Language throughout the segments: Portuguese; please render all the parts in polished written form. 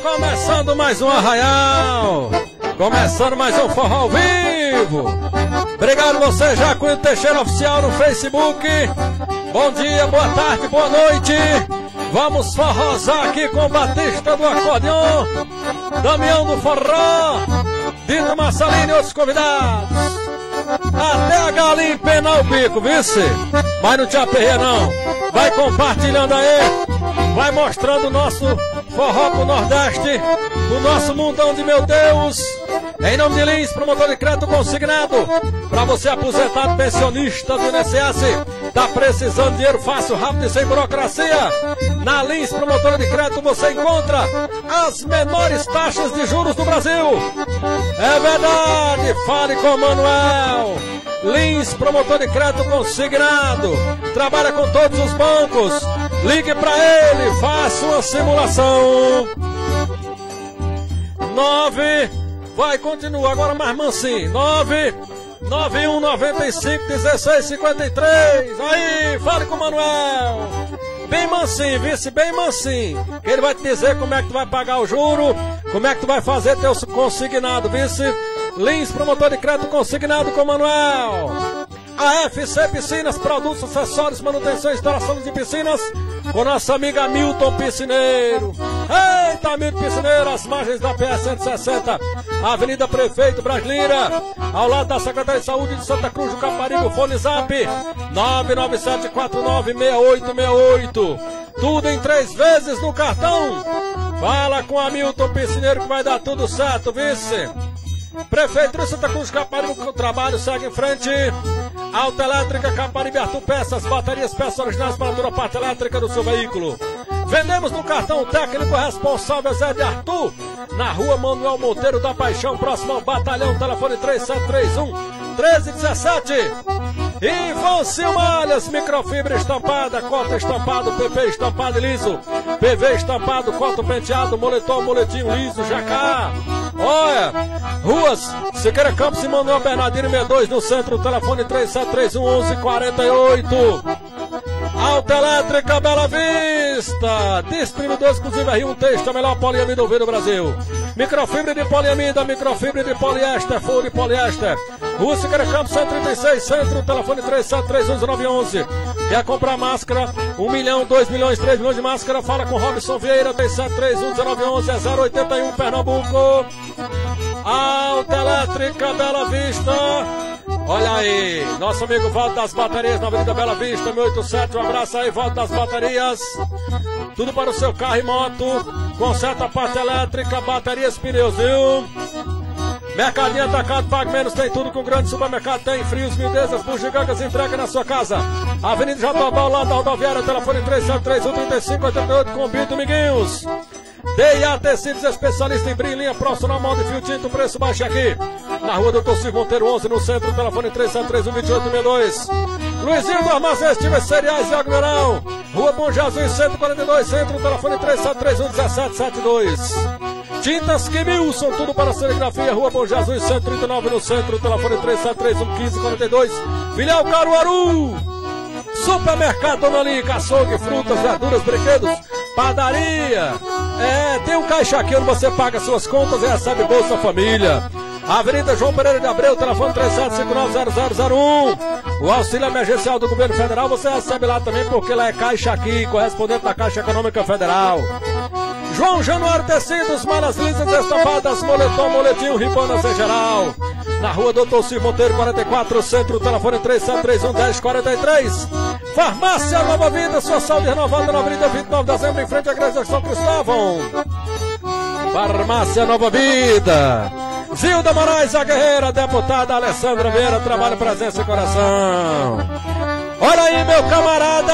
Começando mais um Arraial, começando mais um Forró ao Vivo. Obrigado você, Jacuíno Teixeira Oficial no Facebook. Bom dia, boa tarde, boa noite. Vamos forrosar aqui com o Batista do Acordeon, Damião do Forró, Dino Massalini e outros convidados. Até a galinha empenar o bico, vice? Mas não te aperreia não. Vai compartilhando aí, vai mostrando o nosso forró pro Nordeste, o nosso mundão de meu Deus. Em nome de Lins, promotor de crédito consignado. Pra você aposentado, pensionista do INSS, tá precisando de dinheiro fácil, rápido e sem burocracia. Na Lins, promotora de crédito, você encontra as menores taxas de juros do Brasil. É verdade, fale com o Manuel. Lins, promotor de crédito consignado, trabalha com todos os bancos. Ligue pra ele, faça uma simulação. 9, vai, continua, agora mais mansinho. 991951653. Aí, fale com o Manuel. Bem mansinho, vice, bem mansinho. Ele vai te dizer como é que tu vai pagar o juro, como é que tu vai fazer teu consignado, vice. Lins, promotor de crédito consignado com o Manuel. A FC Piscinas, produtos, acessórios, manutenção e instalação de piscinas, com nossa amiga Milton Piscineiro. Eita, Milton Piscineiro, às margens da PS 160, Avenida Prefeito Braslira, ao lado da Secretaria de Saúde de Santa Cruz do Caparibe. Fone Zap 997496868. Tudo em 3 vezes no cartão. Fala com a Milton Piscineiro que vai dar tudo certo, vice. Prefeitura de Santa Cruz do Caparibe, o trabalho segue em frente. Autoelétrica Caparibe Arthur Peças, baterias, peças originais para toda a parte elétrica do seu veículo. Vendemos no cartão técnico responsável Zé de Arthur, na rua Manuel Monteiro da Paixão, próximo ao batalhão, telefone 3731-1317. E Van Silmalhas, microfibra estampada, cota estampado, PP estampado e liso, PV estampado, cota penteado, moletom, moletinho liso, jacá. Olha, ruas Siqueira Campos e Manuel Bernardino 62 no centro, telefone 3731-1148. Autoelétrica Bela Vista, distribuidor exclusivo R1 Texto, a melhor poliamida do Brasil. Microfibra de poliamida, microfibra de poliéster, furo de poliéster. Rua Siqueira Campos 136, centro, telefone 3731-1911. Quer comprar máscara? 1 milhão, 2 milhões, 3 milhões de máscara? Fala com Robson Vieira, 3731-1911, é 081 Pernambuco. Autoelétrica Bela Vista. Olha aí, nosso amigo Valdo das Baterias na Avenida Bela Vista, 187, um abraço aí, Valdo das Baterias. Tudo para o seu carro e moto, conserta a parte elétrica, baterias, pneus, viu? Mercadinho Atacado, pague menos, tem tudo com grande supermercado, tem frios, miudezas, bugigangas, entrega na sua casa. Avenida Jatobá, lá da rodoviária, telefone 3731-3588, com Bito Miguinhos. D&A Tecidos, especialista em brilho, linha profissional, molde, fio tinto, preço baixo aqui. Na rua Doutor Silvio Monteiro 11, no centro, telefone 3731-2862. Luizinho do Armazém, Estivas Cereais e Aglomerão. Rua Bom Jesus, 142, centro, telefone 3731-1772. Tintas Quimilson, tudo para serigrafia, Rua Bom Jesus, 139 no centro, telefone 3731-1542. Filial Caruaru. Supermercado Dona Lica, açougue, frutas, verduras, brinquedos, padaria. Tem um caixa aqui onde você paga suas contas e recebe Bolsa Família. Avenida João Pereira de Abreu, telefone 3759-0001. O auxílio emergencial do governo federal você recebe lá também, porque lá é Caixa Aqui, correspondente da Caixa Econômica Federal. João Januário Tecidos, malas lisas estampadas, moletom, moletinho, ribanas em geral. Na rua Doutor Silvio Monteiro 44, centro, telefone 3731-1043. Farmácia Nova Vida, sua saúde renovada na Avenida 29 de dezembro, em frente à igreja de São Cristóvão. Farmácia Nova Vida. Zilda Moraes, a guerreira, deputada Alessandra Vieira, trabalho, presença e coração. Olha aí, meu camarada,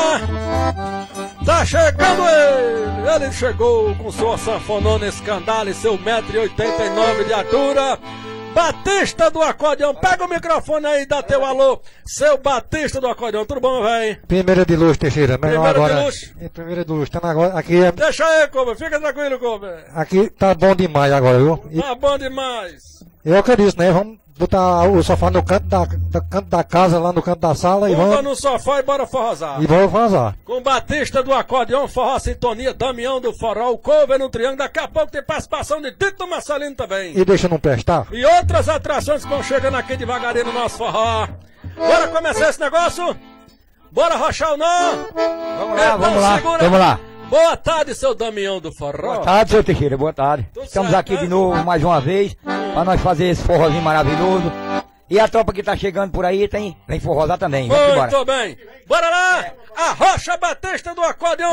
tá chegando ele chegou com sua sanfonona escandala e seu 1,89 m de altura. Batista do Acordeão, pega o microfone aí e dá teu alô, seu Batista do Acordeão, tudo bom, velho? Primeira de luxo, Teixeira, primeira agora. De luxo? Primeira de luxo, estamos agora aqui. Deixa aí, Coba, fica tranquilo, Coba. Aqui tá bom demais agora, viu? Tá bom demais. Eu acredito, né? Vamos botar o sofá no canto da casa, lá no canto da sala. Bota e vamos no sofá e bora forrosar. E vamos vazar. Com Batista do acordeão, forró sintonia, Damião do forró, o cover no triângulo. Daqui a pouco tem participação de Tito Marcelino também. E deixa não prestar? E outras atrações que vão chegando aqui devagarinho no nosso forró. Bora começar esse negócio? Bora rochar ou não? Vamos lá, vamos lá. Boa tarde, seu Damião do forró. Boa tarde, seu Teixeira, boa tarde. Tudo Estamos certo, aqui né? de novo, mais uma vez, para nós fazer esse forrozinho maravilhoso. E a tropa que tá chegando por aí vem forrosar também. Vamos embora. Muito bem. Bora lá. A Rocha Batista do acordeão.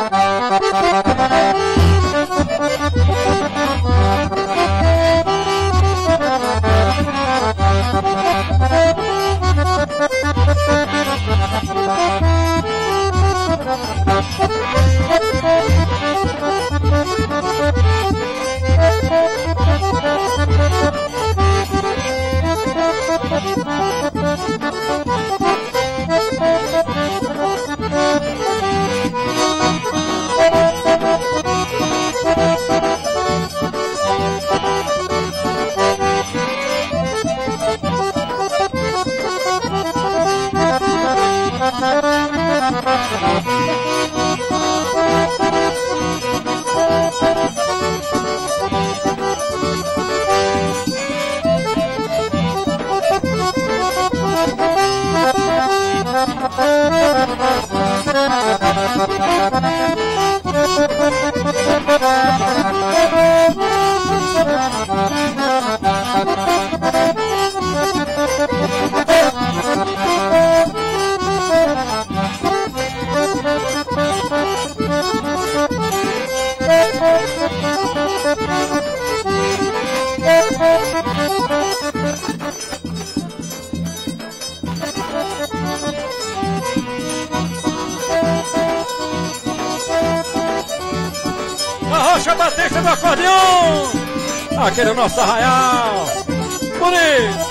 A Rocha Batista do acordeão. Aquele é o nosso arraial. Bonito.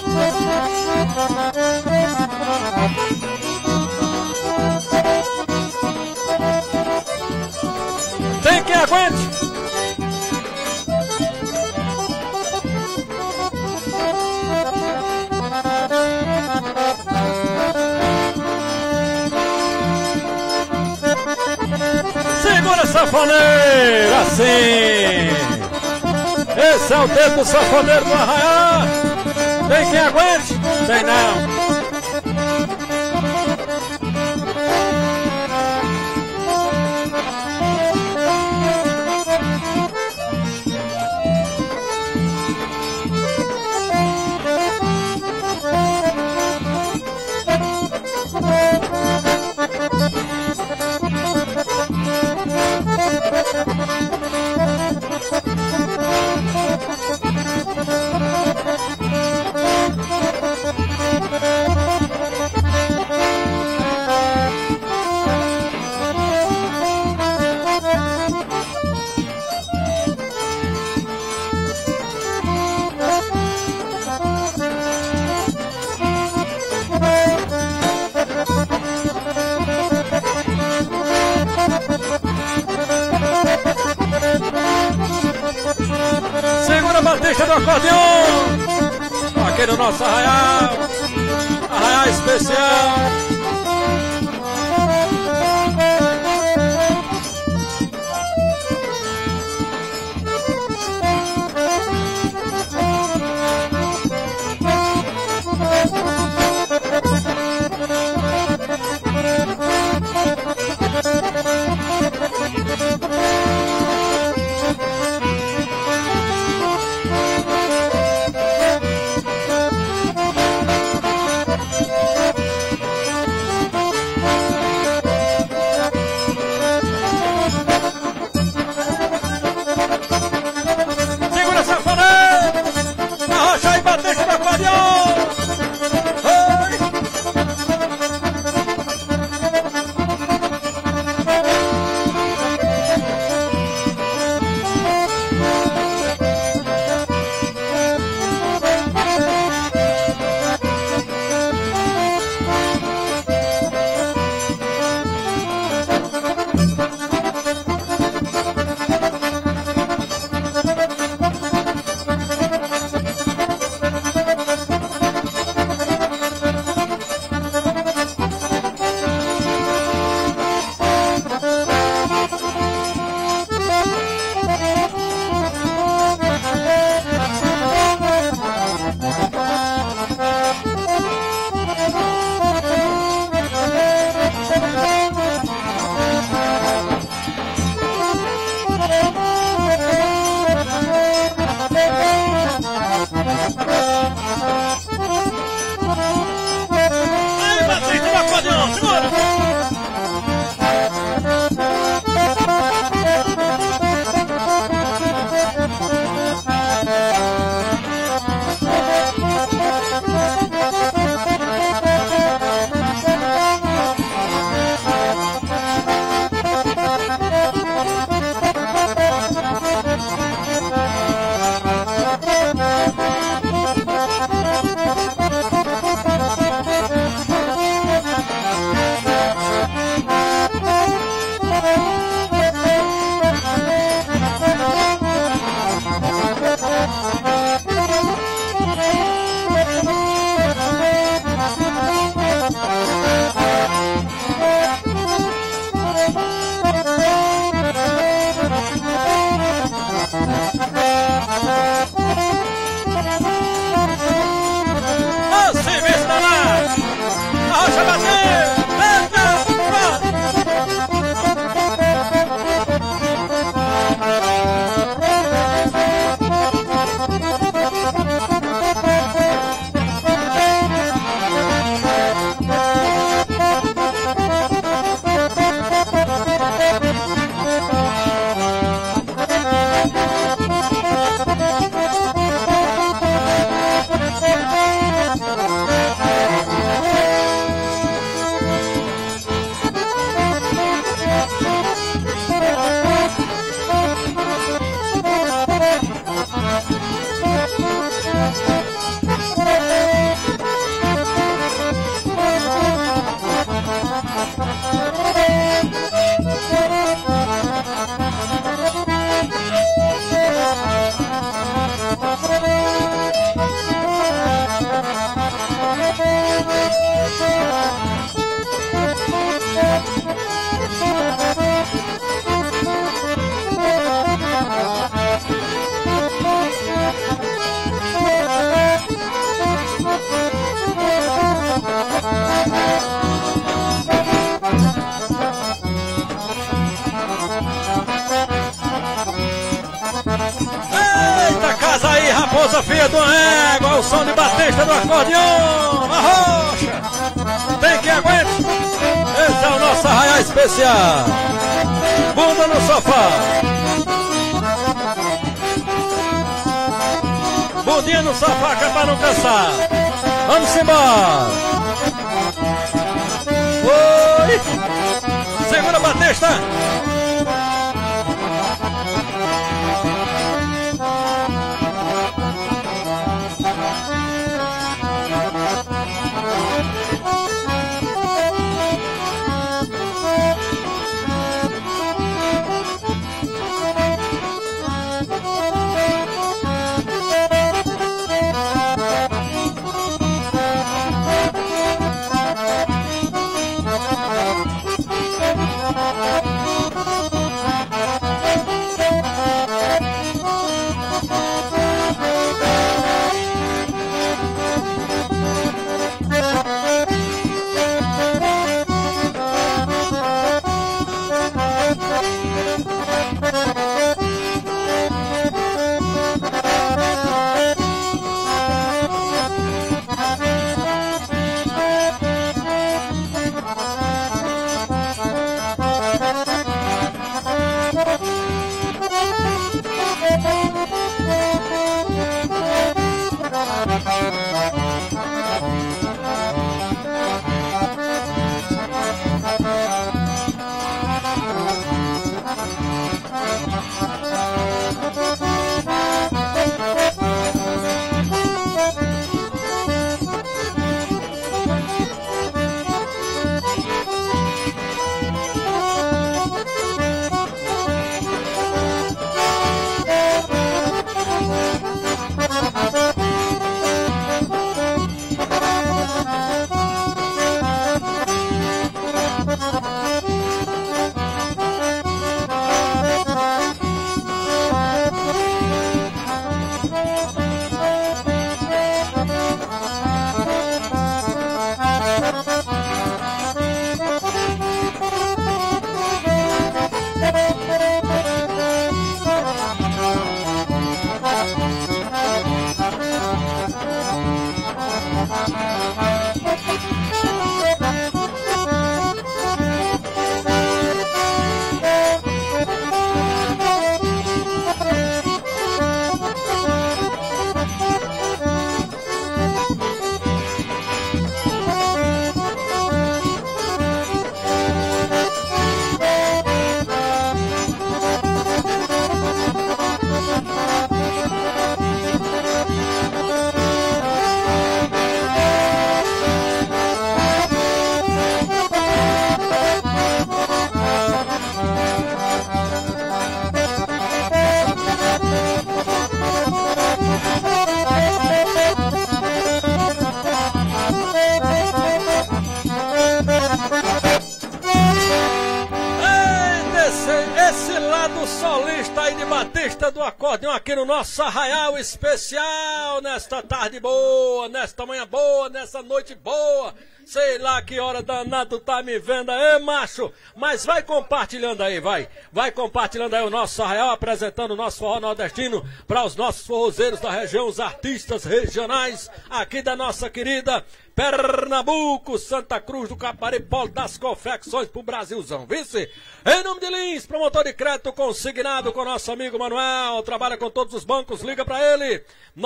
Tem quem aguente. Segura, sanfoneiro, assim. Esse é o dedo do sanfoneiro do arraial. Tem quem aguente? Tem não. Segura, Batista do acordeão. Aqui no nosso arraial. Arraial especial. filosofia do égua, o som de Batista do acordeão, arrocha, tem que aguentar. Esse é o nosso arraial especial. Bunda no sofá. Bundinha no sofá que é pra não cansar. Vamos embora. Oi. Segura, Batista. Solista aí de Batista do acordeão aqui no nosso arraial especial, nesta tarde boa, nesta manhã boa, nessa noite boa. Sei lá que hora danado tá me vendo aí, macho. Mas vai compartilhando aí, vai compartilhando aí o nosso arraial, apresentando o nosso forró nordestino para os nossos forrozeiros da região, os artistas regionais aqui da nossa querida Pernambuco, Santa Cruz do Caparibe, Polo das Confecções pro Brasilzão, vice? Em nome de Lins, promotor de crédito consignado com nosso amigo Manuel, trabalha com todos os bancos, liga pra ele,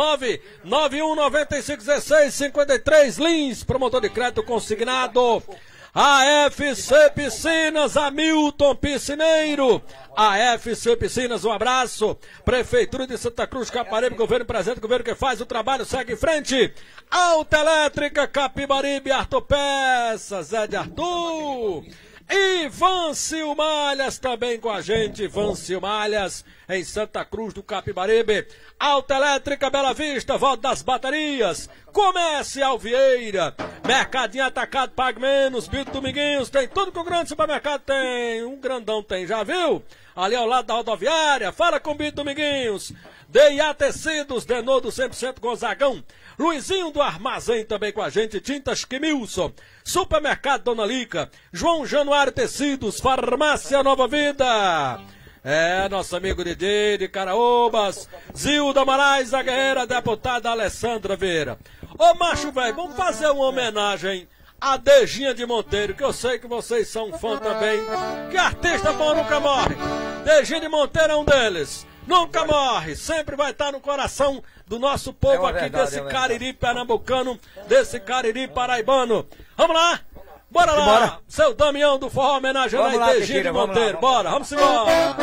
991951653, Lins, promotor de crédito consignado. AFC Piscinas, Hamilton Piscineiro. AFC Piscinas, um abraço. Prefeitura de Santa Cruz, Caparibe, governo presente, governo que faz o trabalho, segue em frente. Autoelétrica, Capibaribe, Arthur Peças, Zé de Arthur. Ivan Silmalhas também com a gente, Ivan Silmalhas em Santa Cruz do Capibaribe. Autoelétrica Bela Vista, Volta das Baterias, Comece Alvieira, Mercadinho Atacado, Pague Menos, Bito Dominguinhos, tem tudo que o grande supermercado tem, um grandão tem, já viu? Ali ao lado da rodoviária, fala com o Bito Dominguinhos. D&A Tecidos, Denodo 100% Gonzagão, Luizinho do Armazém também com a gente, Tintas Quimilson, Supermercado Dona Lica, João Januário Tecidos, Farmácia Nova Vida, É, nosso amigo DJ de Caraúbas, Zilda Moraes, a guerreira deputada Alessandra Vieira. Ô macho velho, vamos fazer uma homenagem a Dejinha de Monteiro, que eu sei que vocês são fã também. Que artista bom nunca morre. Dejinha de Monteiro é um deles. Nunca morre, sempre vai estar no coração do nosso povo aqui, desse Cariri pernambucano, desse Cariri paraibano. Vamos lá? Bora lá, bora. Seu Damião do Forró homenageando aí Dejinha de Monteiro. Bora, vamos embora.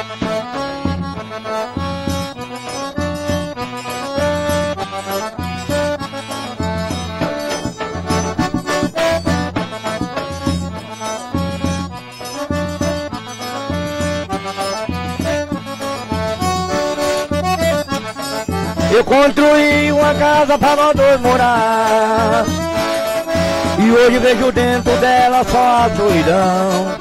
Eu construí uma casa para nós dois morar, e hoje vejo dentro dela só a solidão.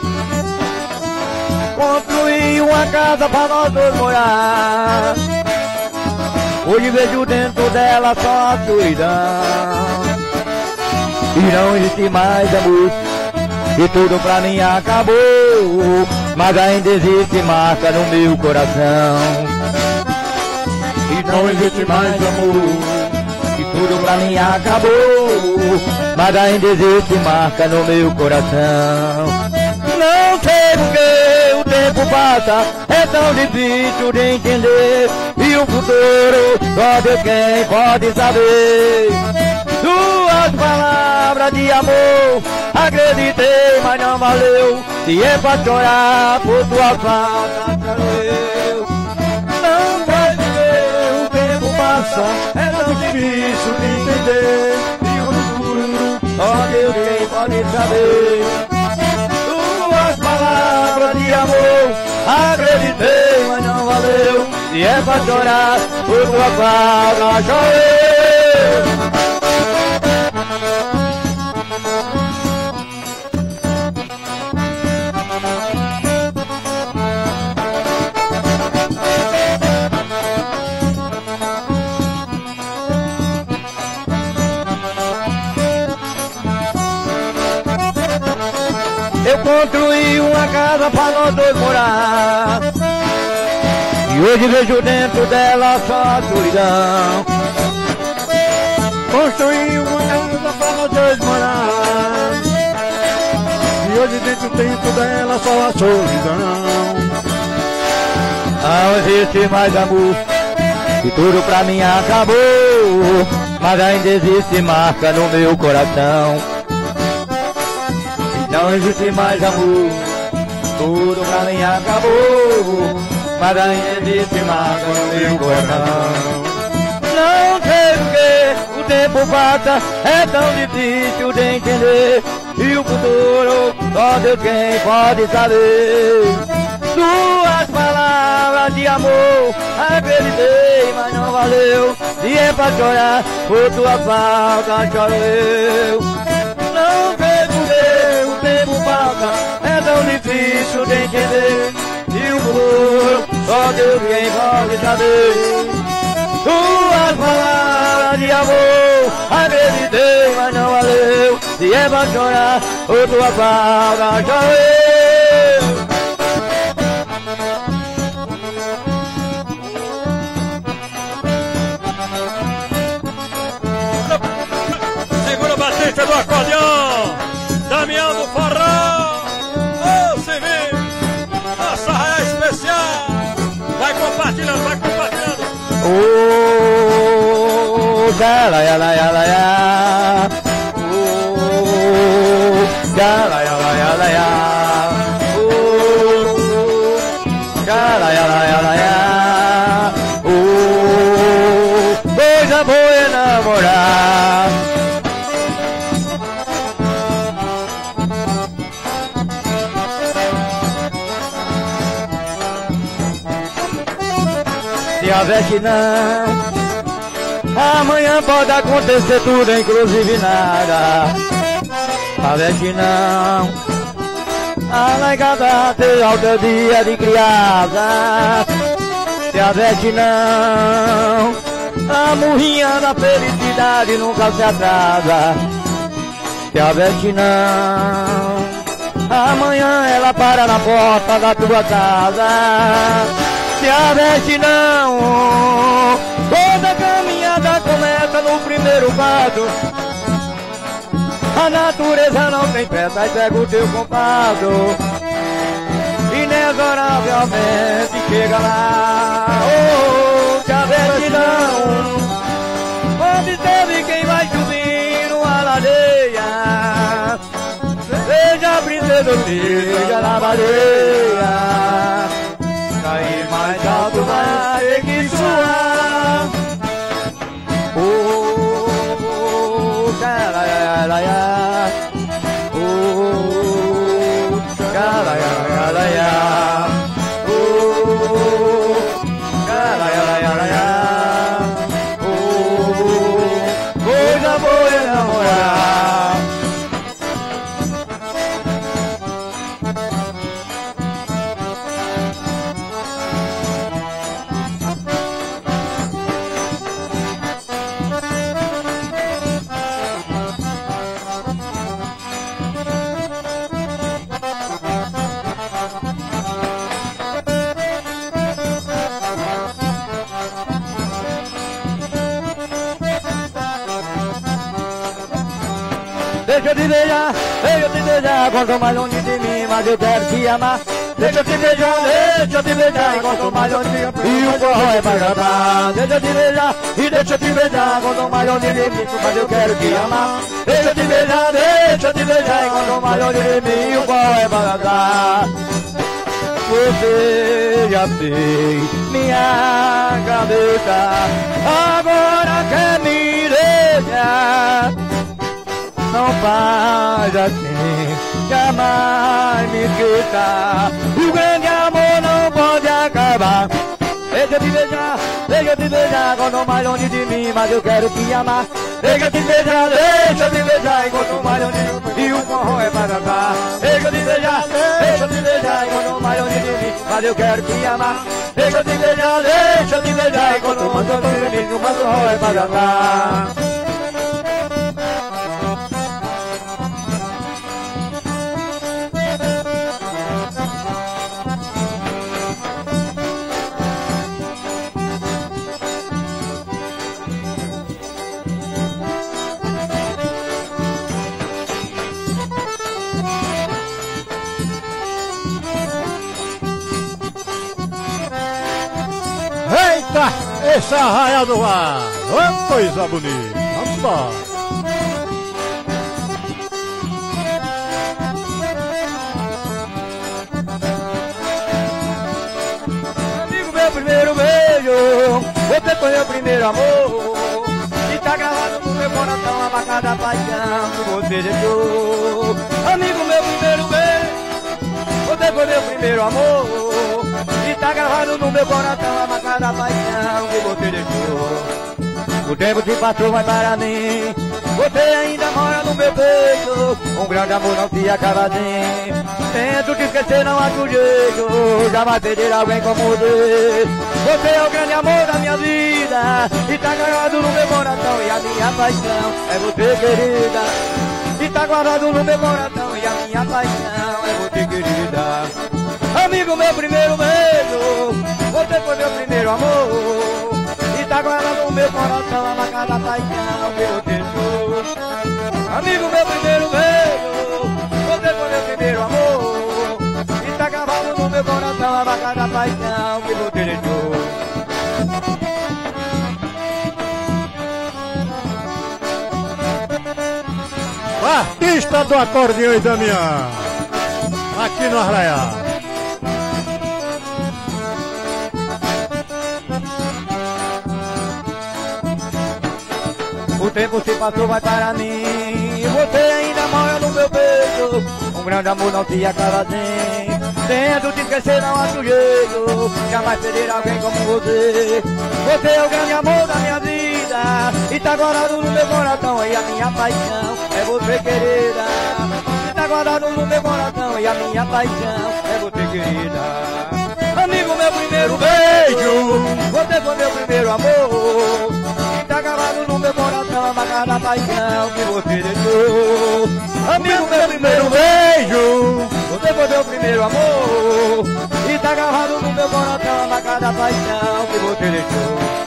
Construí uma casa para nós dois morar, hoje vejo dentro dela só a solidão. E não existe mais amor, e tudo pra mim acabou, mas ainda existe marca no meu coração. E não existe mais amor, e tudo pra mim acabou, mas ainda existe marca no meu coração. Não sei porque o tempo passa, é tão difícil de entender, e o futuro só Deus quem pode saber. Suas palavras de amor, acreditei, mas não valeu, se é pra chorar por tua falta, quero eu. Não vai viver, o tempo passa, é tão difícil de entender, e o futuro só Deus quem pode saber. Suas palavras de amor, acreditei, mas não valeu, se é pra chorar por tua falta, chorei. Eu construí uma casa para nós dois morar, e hoje vejo dentro dela só a solidão. Construí uma casa para nós dois morar, e hoje dentro dela só a solidão. Não existe mais amor, e tudo pra mim acabou, mas ainda existe marca no meu coração. Não existe mais amor, tudo pra mim acabou, mas ainda existe marca no meu coração. Não sei porque o tempo passa, é tão difícil de entender, e o futuro só Deus quem pode saber. Suas palavras de amor, acreditei, mas não valeu, se é pra chorar por tua falta, choro eu. Não sei porque o tempo passa, é tão difícil de entender, e o futuro só Deus quem pode saber. Tuas palavras de amor, acreditei, mas não valeu, se é pra chorar por tua falta, chorei. Segura a batista do acordeão, Damião do Forró, ô Civil, nossa raia especial, vai compartilhando, vai compartilhando. Oh, ya la ya la ya la ya. Oh, ya la ya la ya la ya. Oh, ya la ya la ya la ya. Oh, coisa boa é namorar. Se a veste não, amanhã pode acontecer tudo, inclusive nada. A veste não, a largada terá o teu dia de criada. Se a veste não, a murrinha da felicidade nunca se atrasa. Se a veste não, Amanhã ela para na porta da tua casa. Se aveste não, toda caminhada começa no primeiro passo. A natureza não tem pressa e pega o teu compadre. Inexoravelmente chega lá. Oh, se aveste não, observe quem vai subindo a ladeira. Seja princesa, seja na baleia. Cair mais alto vai ter que suar. Oh, caralho, oh, caralho, oh, caralho, oh, coisa boa é namorar. Deixa eu te beijar, quanto mais longe de mim, mas eu quero te amar. Deixa eu te beijar, quanto mais longe de mim, e o forró é pra cantar. Deixa eu te beijar, e deixa eu te beijar, quanto mais longe de mim, mas eu quero te amar. Deixa eu te beijar, quanto mais longe de mim, e o forró é pra cantar. Você já fez minha cabeça, agora quer me deixar. Não faz assim, jamais me esqueça. O grande amor não pode acabar. Deixa eu te beijar, quanto mais longe de mim, mas eu quero te amar. Deixa eu te beijar, quanto mais longe de mim, e o forró é pra dançar. Deixa eu te beijar, quanto mais longe de mim, mas eu quero te amar. Deixa eu te beijar, quanto mais longe de mim, mas o forró é pra dançar. Eita, esse arraial do ar, ô coisa bonita, vamos embora. Amigo, meu primeiro beijo, você foi meu primeiro amor, e tá gravado no meu coração a marca da paixão que você deixou. Amigo, meu primeiro beijo, você foi meu primeiro amor, e tá gravado no meu coração a marca da paixão que você deixou. O tempo se passou, mas para mim você ainda mora no meu peito. Um grande amor não se acaba assim. Tento te esquecer, não acho jeito. Jamais perder alguém como você. Você é o grande amor da minha vida, e tá gravado no meu coração, e a minha paixão é você, querida. E tá guardado no meu coração, e a minha paixão é você, querida. Amigo, meu primeiro beijo, você foi meu primeiro amor, e tá guardado no meu coração a marca da paixão que você deixou. Amigo, meu primeiro beijo, você foi meu primeiro amor, e tá gravado no meu coração a marca da paixão que você deixou. Artista do acordeão e Damião, aqui no Arraial. O tempo se passou, vai para mim, você ainda mora no meu peito. Um grande amor não se acaba assim. Tento te esquecer, não acho jeito. Jamais perder alguém como você. Você é o grande amor da minha vida, e tá guardado no meu coração, e a minha paixão é você, querida. E tá guardado no meu coração, e a minha paixão é você, querida. Amigo, meu primeiro beijo, você foi meu primeiro amor, e tá gravado no meu coração a marca da paixão que você deixou. Amigo, meu primeiro beijo, você foi meu primeiro amor. E tá gravado no meu coração a marca da paixão que você deixou.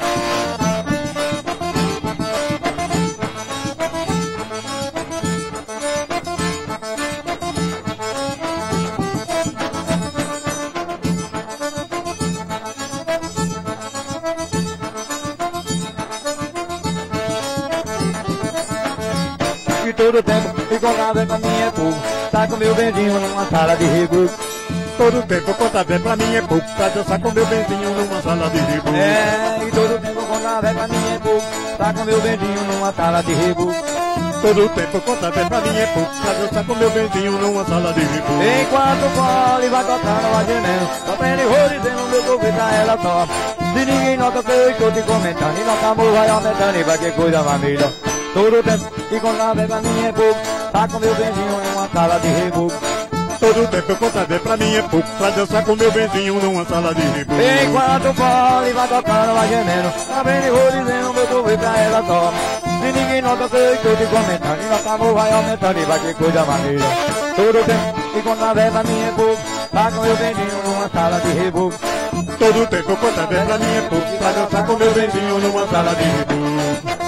Todo tempo encontrava pra mim é pouco. Tá com meu benzinho numa sala de reboco. Todo tempo encontrava pra mim é pouco. Pra dançar com meu benzinho numa sala de reboco. É, e todo tempo encontrava pra mim é pouco. Tá com meu benzinho numa sala de reboco. Todo tempo encontrava pra mim é pouco. Pra dançar com meu benzinho numa sala de reboco. Enquanto o fole vai tocando, vai gemendo, sofrendo horror dizendo meu corpo pra ela só. Se ninguém nota que eu estou te comentando, e nosso amor vai aumentando e vai ter coisa mais melhor. Todo tempo encontrava pra mim é pouco. Tá com meu benzinho numa sala de reboco. Todo tempo encontrava pra mim é pouco. Pra dançar com meu benzinho numa sala de reboco. Enquanto o fole vai tocando, vai gemendo, sofrendo horror dizendo meu corpo pra ela só. Se ninguém nota que eu estou te comentando, e nosso amor vai aumentando e vai ter coisa mais melhor. Todo tempo encontrava pra mim é pouco. Tá com meu benzinho numa sala de reboco. Todo tempo encontrava pra mim é pouco. Pra dançar com meu benzinho numa sala de reboco.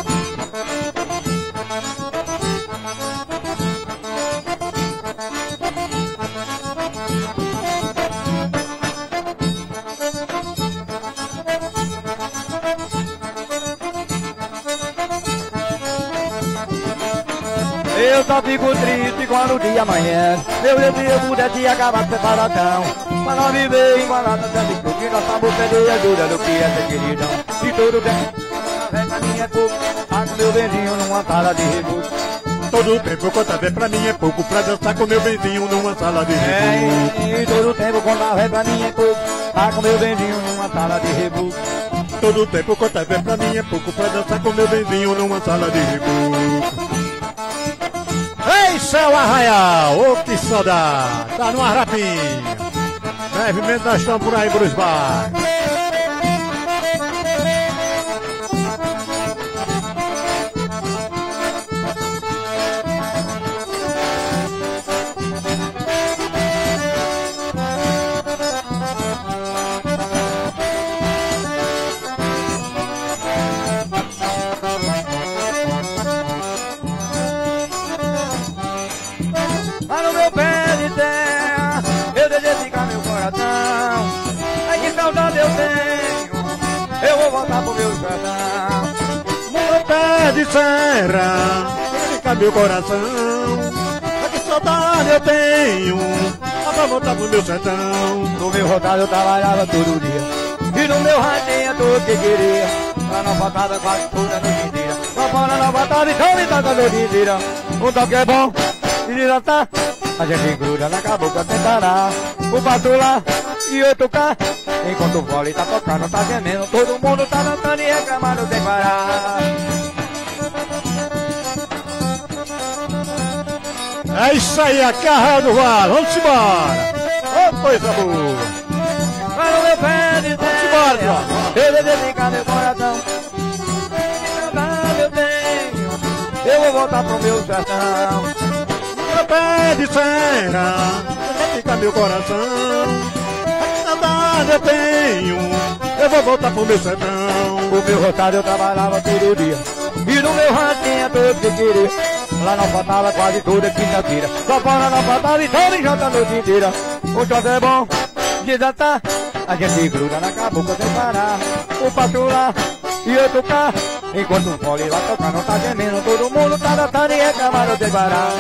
Eu só fico triste quando o dia amanhece. Meu Deus, se eu pudesse acabar a separação, mas não viver igualado a tanto que nosso amor perder ajuda do que é ser queridão. E todo tempo, pra mim é pouco. Tá com meu benzinho numa sala de reboco. Todo tempo encontrava pra mim é pouco. Pra dançar com meu benzinho numa sala de reboco. E todo tempo encontrava pra mim é pouco. Tá com meu benzinho numa sala de reboco. Todo tempo encontrava pra mim é pouco. Pra dançar com meu benzinho numa sala de reboco. Ei, céu arraial, ô que saudade, tá no Arrapim. Brevemente nós estamos por aí, Bruce Bar. Lá no meu pé de terra, eu desejo ficar meu coração. Ai que saudade eu tenho, eu vou voltar pro meu sertão. Meu pé de serra, fica meu coração. Ai que saudade eu tenho, pra voltar pro meu sertão. No meu rodado eu trabalhava todo dia, e no meu radinho tudo que queria. Lá não faltava quase toda a noite inteira. Só fora não faltava então me tanta noite inteira. Um toque é bom, e de dançar, a gente gruda na cabocla sem parar. O pato lá e eu tocar, enquanto o vôlei tá tocando, tá gemendo. Todo mundo tá dançando e reclamando sem parar. É isso aí, a carra do vale, vamos embora. Ô coisa boa. Vai no meu pé de terra, eu desejo ficar meu coração. Que saudade eu tenho, eu vou voltar pro meu sertão. Meu pé de serra, fica meu coração. Que saudade eu tenho, eu vou voltar pro meu sertão. O meu roçado eu trabalhava todo dia, e no meu ratinho tudo que queria. Lá não faltava quase toda quinta-feira. Só fora não faltava e todo janta a noite inteira. O troço é bom de dançar, a gente gruda na cabocla sem parar. O pato lá e eu tocar, enquanto o fole lá tocando tá gemendo. Todo mundo tá dançando e reclamando sem parar.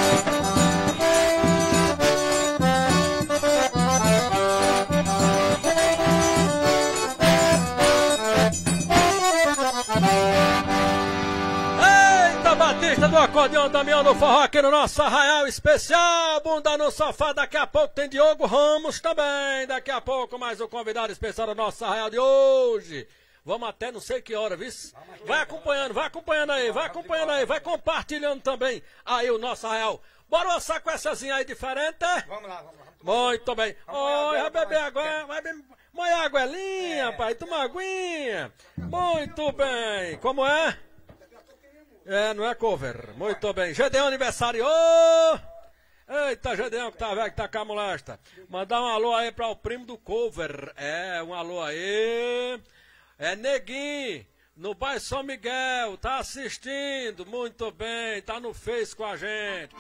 Batista do acordeão Damião no forró aqui no nosso Arraial Especial. Bunda no sofá, daqui a pouco tem Diogo Ramos também. Daqui a pouco mais um convidado especial do nosso Arraial de hoje. Vamos até não sei que hora, viu? Vai acompanhando aí, vai compartilhando também aí o nosso Arraial. Bora lançar com essazinha aí diferente? Vamos lá. Muito bem. Oi, vai beber agora, vai beber. Mãe, aguelinha, pai, toma aguinha. Muito bem. Como é? É, não é cover. Muito bem. Gedeão aniversário. Eita, Gedeão que tá velho, que tá com a molesta. Mandar um alô aí pra o primo do cover. É, um alô aí. É Neguinho, no bairro São Miguel, tá assistindo, muito bem, tá no Face com a gente.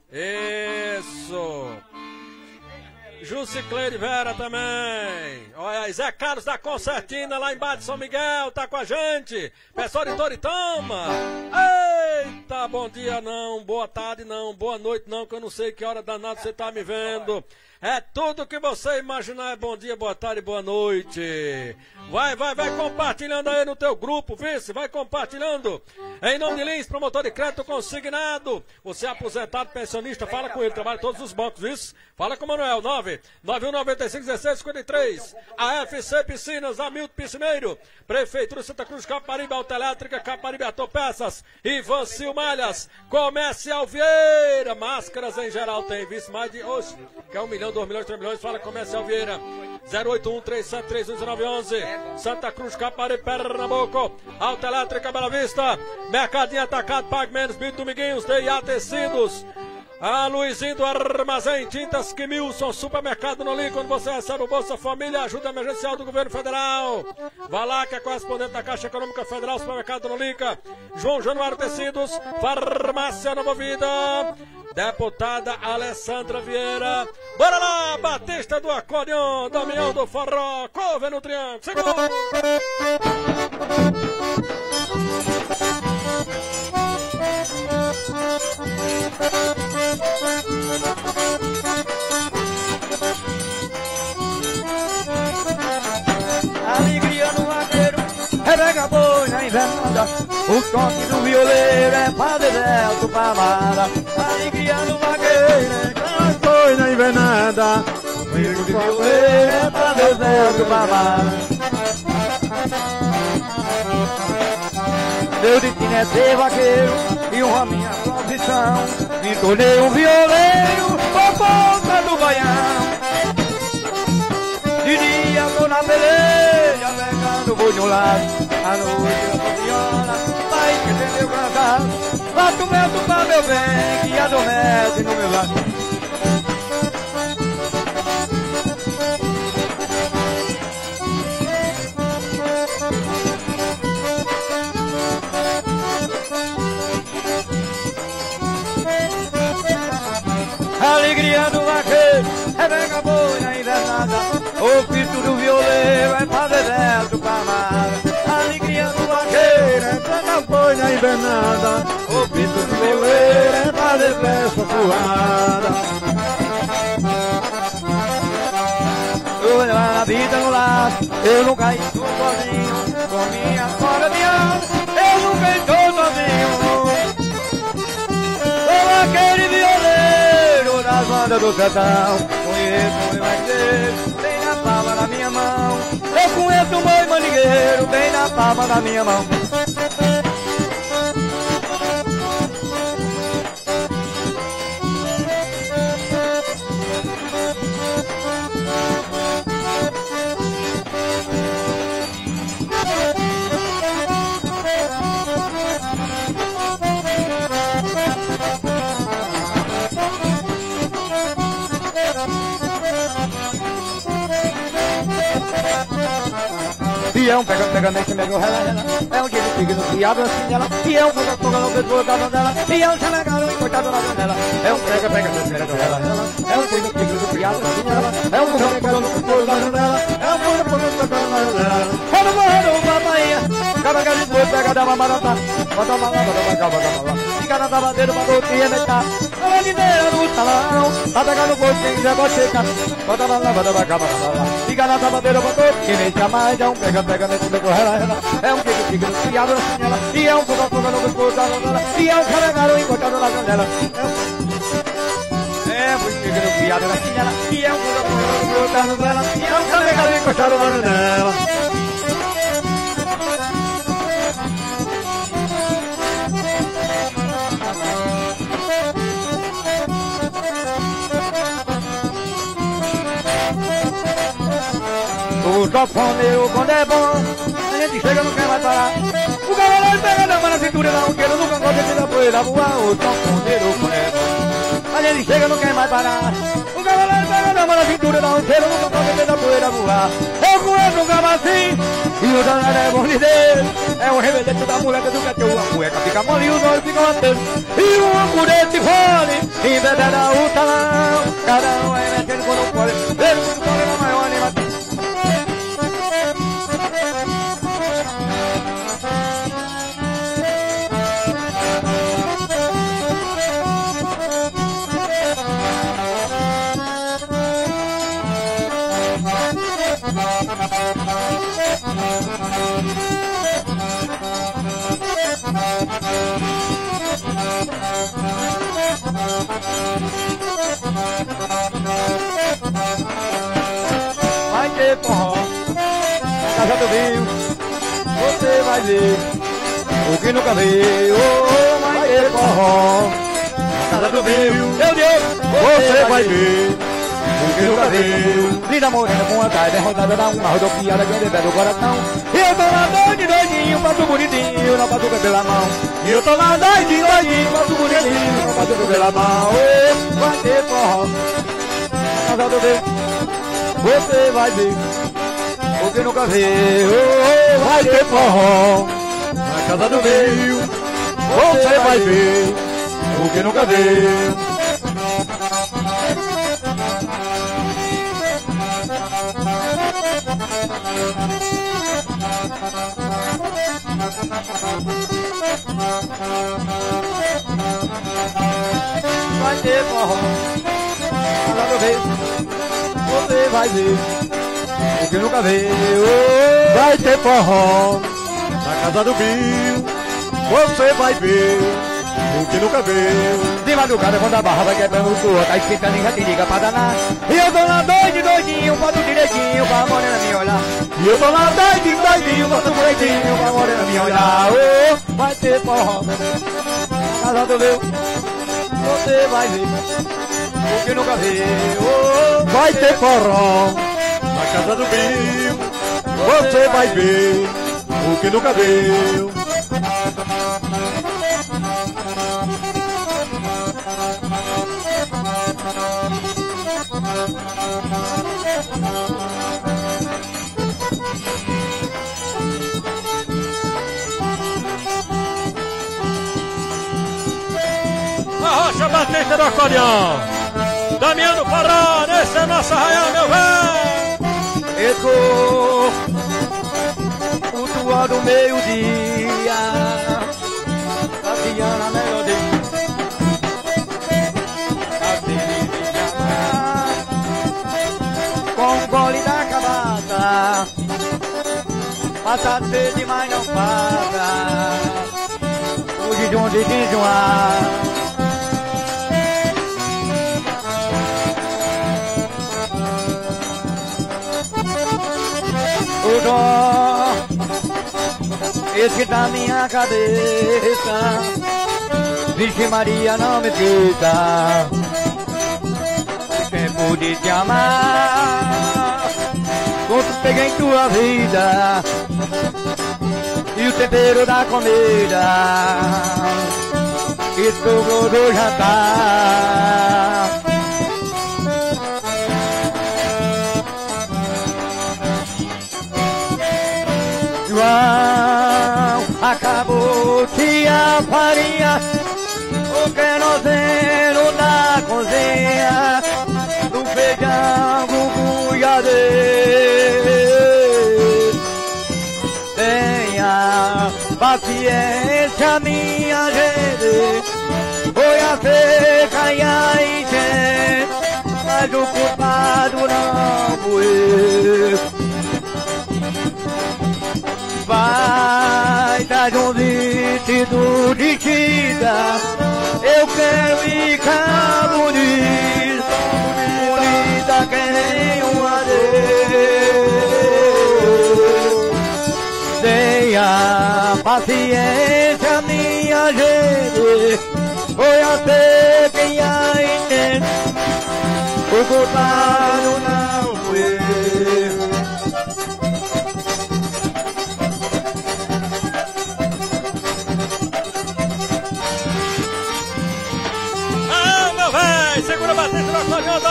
Isso. Jusicleide Vera também. Olha aí, Zé Carlos da Concertina, lá embaixo de São Miguel, tá com a gente. Pessoal de Toritama. Eita, bom dia não, boa tarde não, boa noite não, que eu não sei que hora danada você tá me vendo. É tudo que você imaginar, é bom dia, boa tarde, boa noite. Vai compartilhando aí no teu grupo, vice, vai compartilhando. Em nome de Lins, promotor de crédito consignado. Você é aposentado, pensionista, fala com ele, trabalha em todos os bancos, vice. Fala com o Manuel, 991951653. AFC Piscinas, Hamilton Piscineiro. Prefeitura de Santa Cruz, Caparibe Autoelétrica, Caparibe Autopeças. Ivan Silmalhas, Comercial Vieira. Máscaras em geral tem, vice, mais de... Oxe, que é 1 milhão, 2 milhões, 3 milhões, fala Comercial Vieira. 081-3731-1911. Santa Cruz, Caparibe, Pernambuco. Autoelétrica Bela Vista. Mercadinho Atacado, pague menos, Bito Dominguinhos, D&A Tecidos. A Luizinho do Armazém Tintas Quimilson, Supermercado Noli, quando você recebe o Bolsa Família, ajuda emergencial do Governo Federal. Vá lá, que é correspondente da Caixa Econômica Federal, Supermercado Nolica. João Januário Tecidos, Farmácia Nova Vida. Deputada Alessandra Vieira. Bora lá, Batista do Acordeão, Damião do Forró, Couve no Triângulo. Segura! Alegria no vaqueiro, é pega boi na invernada. O toque do violeiro é pra deserto, pra amada. Alegria no vaqueiro, é pega boi na invernada. O toque do violeiro é pra deserto, pra amada. Meu destino é ser vaqueiro e honra minha profissão. Me tornei um violeiro por conta do baião. De dia tô na peleja, pegando boi de um lado. À noite eu tô viola, vai esquecer meu cansado. Bato vento pra meu bem, que adormece no meu lado. Alegria do vaqueiro, é pega boi na invernada. O pito do violeiro é pra deserto, pra amada. Alegria do vaqueiro, é pega boi na invernada. O pito do violeiro é pra deserto, pra amada. Eu vou levar a vida no laço, eu nunca estou sozinho. Com minha corda de alma, eu nunca estou sozinho. Sou aquele violeiro das bandas do sertão. Conheço o meu vaqueiro, bem na palma da minha mão. Eu conheço o meu mandigueiro, bem na palma da minha mão. Pião, pega, mexe, mega, rela. É um jeito que no piado assim dela. Pião, foga no pescoço da dela. Pião, chamaram e cortado na janela. É um pega, mexe, mega, rela. É um jeito que no piado assim dela. É um foga no pescoço da janela. É um foga no pescoço da janela. Roda, papai. Cada cara de boi, pega da mamarata. Bota uma lá. Fica na tabadeira, uma gotinha, metade. A bandeira no salão. Tá pegando boi, quem quiser pode checar. Bota uma lá. Fica na tabadeira, uma gotinha, metade. Mais é um pega, nesse meu rela. É um jeito que no piado assim dela. E é um foga no pescoço da janela. E é um carregado encostado na janela. É um jeito que no piado assim dela. E é um foga no pescoço da janela. E é um carregado encostado na janela. O sanfoneiro quando é bom, a gente chega não quer mais parar. O cavaleiro pega na mão na cintura, dá um queiro no cangote e da poeira voar. O sanfoneiro quando é bom, a gente ele chega, não quer mais parar. O cavaleiro pega na mão na cintura, dá um cheiro, nunca pode ver da poeira voar. Eu conheço um cabo assim, e o danado é bom de Deus. É um revedete da moleca do cachorro, a cueca fica mole e os olhos ficam atentos. E um angurete fole, em vez de dar o talão. Cada um é mexendo quando pode, ele quando pode é maior animação. Vai ter forró na Casa do Rio, você vai ver o que nunca viu. Vai ter forró na Casa do Rio, meu Deus, você vai ver o que nunca viu. Linda morena com a cara rodada, dá uma rodopiada grande do coração. E eu tô lá doidinho, passo bonitinho, não passo pela mão. E eu tô lá doidinho, passo bonitinho, não passo pela mão. Vai ter forró na Casa do Rio, você vai ver o que nunca viu. Vai ter forró na Casa do Rio, você vai ver o que nunca viu. Vai ter forró na Casa do Rio, você vai ver o que nunca viu. Vai ter forró na Casa do Rio, você vai ver o que nunca viu. De madrugada quando a barra vai quebrando o tua, tá esquentando e já te liga pra danar. E eu tô lá doidinho, boto direitinho pra morena me olhar. E eu tô lá doidinho, boto direitinho pra morena me olhar. Vai ter forró na Casa do Rio, você vai ver o que nunca viu. Vai ter forró na Casa do Rio, você vai ver o que nunca viu. A Rocha Batista do Acordeão, Damiano Pará, esse é nosso arraial, meu velho. Ecoou o tua do meio-dia, Taviana melodia, com o gole da cabata, passa sede mas não passa, o de João. O dó, esse da minha cabeça, Vixe Maria não me esqueça, o tempo de te amar, quanto peguei em tua vida, e o tempero da comida, e sobrou do jantar. João, acabou-se a farinha, o queroseno da cozinha, do feijão com cuidadeiro. Tenha paciência, minha gente, foi a seca e a enchente, mas o culpado não fui eu. Vai dar um vestido de tida, eu quero ficar bonita, bonita que nem uma areia. Tenha paciência, minha gente, foi até quem a entende, o culpado não fui eu.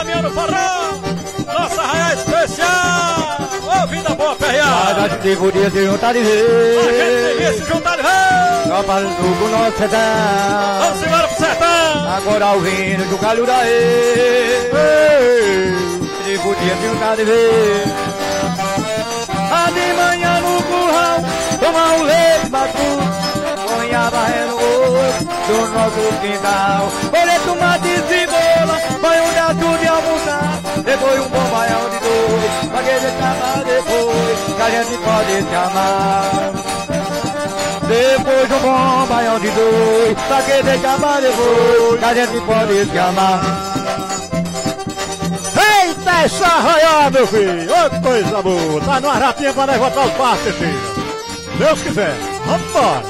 Damião do Forró, nossa raia especial. Ô, vida boa, perreada. Mas a gente podia se juntar de A vez. gente devia se juntar de vez. Só para o nosso sertão. Vamos embora pro sertão. Agora ouvindo do galho da ele podia se juntar de vez. A de manhã no curral, tomar um leite maturo, põe a barreira no ouro do nosso quintal. Colher tomate e cebola, vai um gato de almoçar, depois um bom baião de dois, pra que deixar depois, que a gente pode se amar. Depois um bom baião de dois, pra que deixar depois, que a gente pode se amar. Eita, essa arraial, meu filho! Ô, coisa boa! Tá numa rapinha pra levantar os pastos, filho! Deus quiser! Vambora!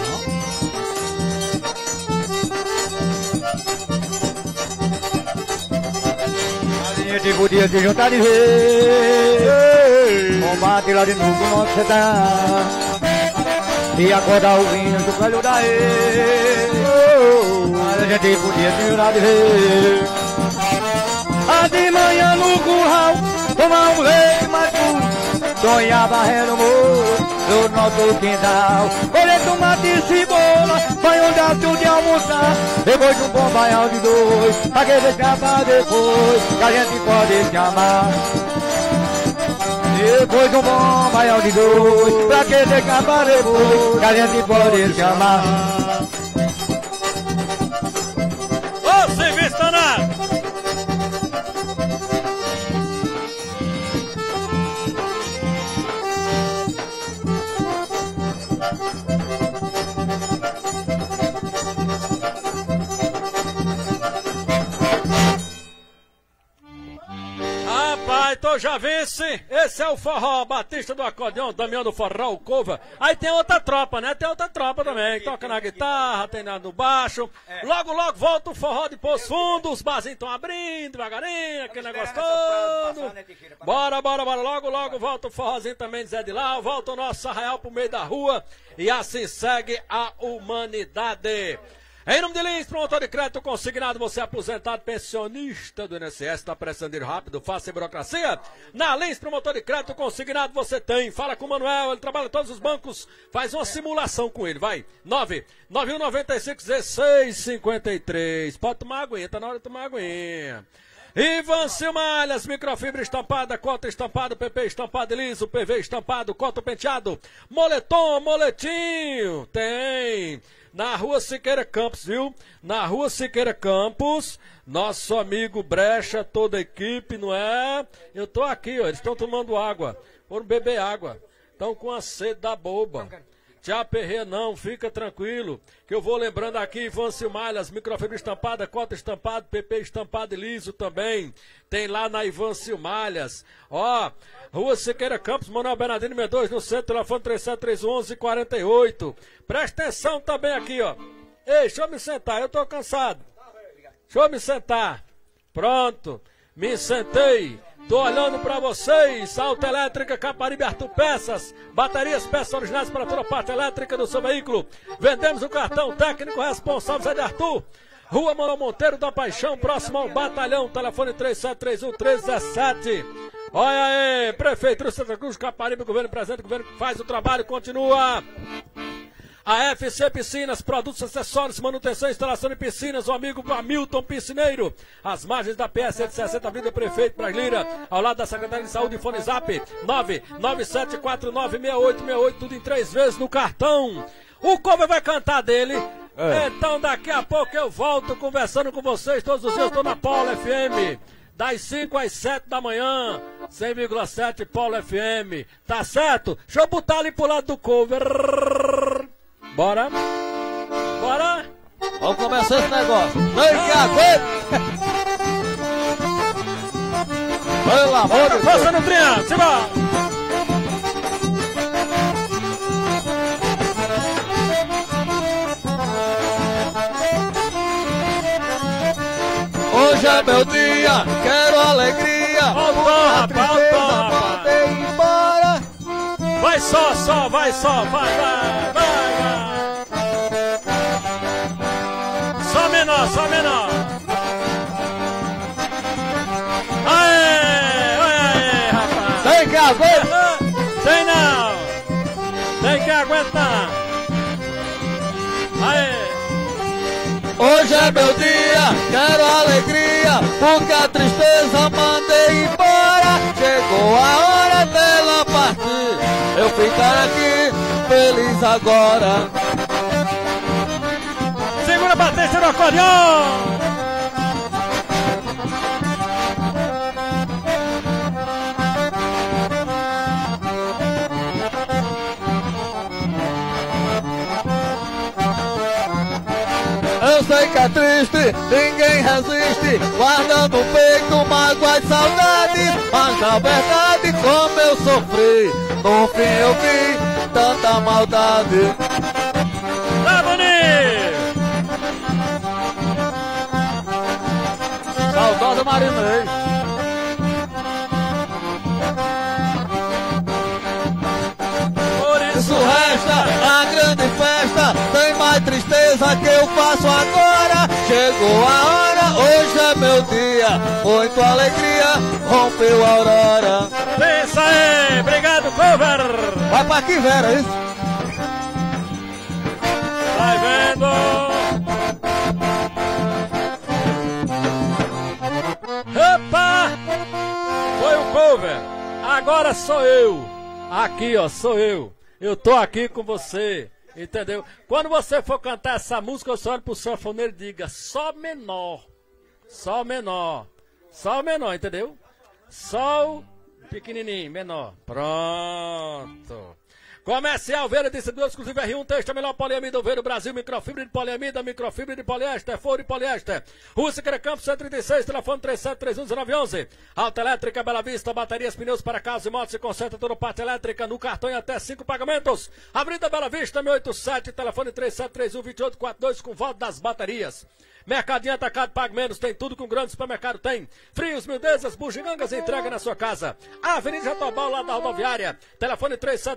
A gente podia se juntar de vez. Combate lá de novo no nosso sertão. E acordar o vinho do velho da Mas a gente podia se juntar de vez. A de manhã no curral, tomar um leite mais puro, sonhar barreira no morro do nosso quintal. Colher tomate e cebola, vai um gato de almoçar, depois um bom baião de dois, pra que deixar pra depois, que a gente pode se amar. Depois um bom baião de dois, pra que deixar pra depois, que a gente pode se amar. Ô, serviço danado. Então já vence, esse é o Forró, Batista do Acordeão, Damião do Forró, o Cova. Aí tem outra tropa, né? Tem outra tropa também, toca na guitarra, tem no baixo. Logo, logo volta o Forró de Poço Fundo, os barzinhos estão abrindo devagarinho, aquele negócio todo. Bora, bora, bora, logo, logo volta o forrozinho também de Zé de Lau, volta o nosso arraial pro meio da rua e assim segue a humanidade. Em nome de Lins, promotor de crédito consignado, você é aposentado, pensionista do INSS, está precisando de dinheiro rápido, fácil e burocracia? Na Lins, promotor de crédito consignado, você tem. Fala com o Manuel, ele trabalha em todos os bancos, faz uma simulação com ele, vai. 991951653. Pode tomar aguinha, tá na hora de tomar aguinha. Ivan Silmalhas, microfibra estampada, cota estampada, PP estampado liso, PV estampado, cota penteado, moletom, moletinho, tem. Na Rua Siqueira Campos, viu? Na Rua Siqueira Campos, nosso amigo Brecha, toda a equipe, não é? Eu tô aqui, ó, eles estão tomando água, foram beber água, estão com a sede da boba. Te aperreia não, fica tranquilo, que eu vou lembrando aqui, Ivan Silmalhas, microfibra estampada, cota estampado, PP estampado e liso também, tem lá na Ivan Silmalhas, ó, Rua Siqueira Campos, Manuel Bernardino M2, no centro, telefone 3731-1148, presta atenção também aqui, ó, ei, deixa eu me sentar, eu tô cansado, deixa eu me sentar, pronto, me sentei. Tô olhando pra vocês, Autoelétrica Caparibe Arthur Peças, baterias, peças originais para toda a parte elétrica do seu veículo. Vendemos o cartão técnico responsável Zé de Arthur. Rua Manuel Monteiro da Paixão, próximo ao Batalhão, telefone 3731-1317. Olha aí, Prefeitura Santa Cruz, Caparibe, governo presente, governo que faz o trabalho, continua. A FC Piscinas, produtos, acessórios, manutenção e instalação de piscinas, o amigo Hamilton Piscineiro, as margens da PS 160, Avenida Prefeito Braslira, ao lado da Secretaria de Saúde, Fone Zap 997496868, tudo em 3 vezes no cartão. O cover vai cantar dele, então daqui a pouco eu volto conversando com vocês, todos os dias estou na Polo FM. Das 5 às 7 da manhã, 100,7 Polo FM, tá certo? Deixa eu botar ali pro lado do cover. Bora? Bora? Vamos começar esse negócio. Vem que aguenta! Pelo amor de Deus! Força no triângulo, se vai! Hoje é meu dia, quero alegria. Volta, Pode ir embora. vai só, vai, vai. Só menor. Tem que aguentar. Aê! Hoje é meu dia, quero alegria, porque a tristeza mandei embora. Chegou a hora dela partir, eu ficar aqui feliz agora. Segura a batência no acordeão! Eu sei que é triste, ninguém resiste, guardando o peito mágoas e saudades. Mas na verdade, como eu sofri, no fim eu vi tanta maldade. Tá bonito! Saudosa Marinês. Por Isso resta a grande festa, tem mais tristeza que eu faço agora. Chegou a hora, hoje é meu dia, muito alegria, rompeu a aurora. Pensa aí! Obrigado, cover! Vai pra aqui, Vera, isso? Vai vendo! Opa! Foi o cover! Agora sou eu! Aqui, ó, sou eu! Eu tô aqui com você! Entendeu? Quando você for cantar essa música, eu só olho pro sanfoneiro e diga Sol menor. Sol menor. Sol menor, entendeu? Sol pequenininho, menor. Pronto. Comercial Veira Distribuidor Exclusivo R1, texto a melhor poliamida do Veira do Brasil, microfibra de poliamida, microfibra de poliéster, foro de poliéster. Rua Siqueira Campos 136, telefone 37311911. Alta Elétrica, Bela Vista, baterias, pneus para carros e motos e conserta toda parte elétrica no cartão em até 5 pagamentos. Avenida Bela Vista, 687, telefone 37312842 com volta das baterias. Mercadinho Atacado Pague Menos, tem tudo com grande supermercado, tem frios, mildezas, bugigangas e entrega na sua casa. Avenida Jatobal, lá da rodoviária, telefone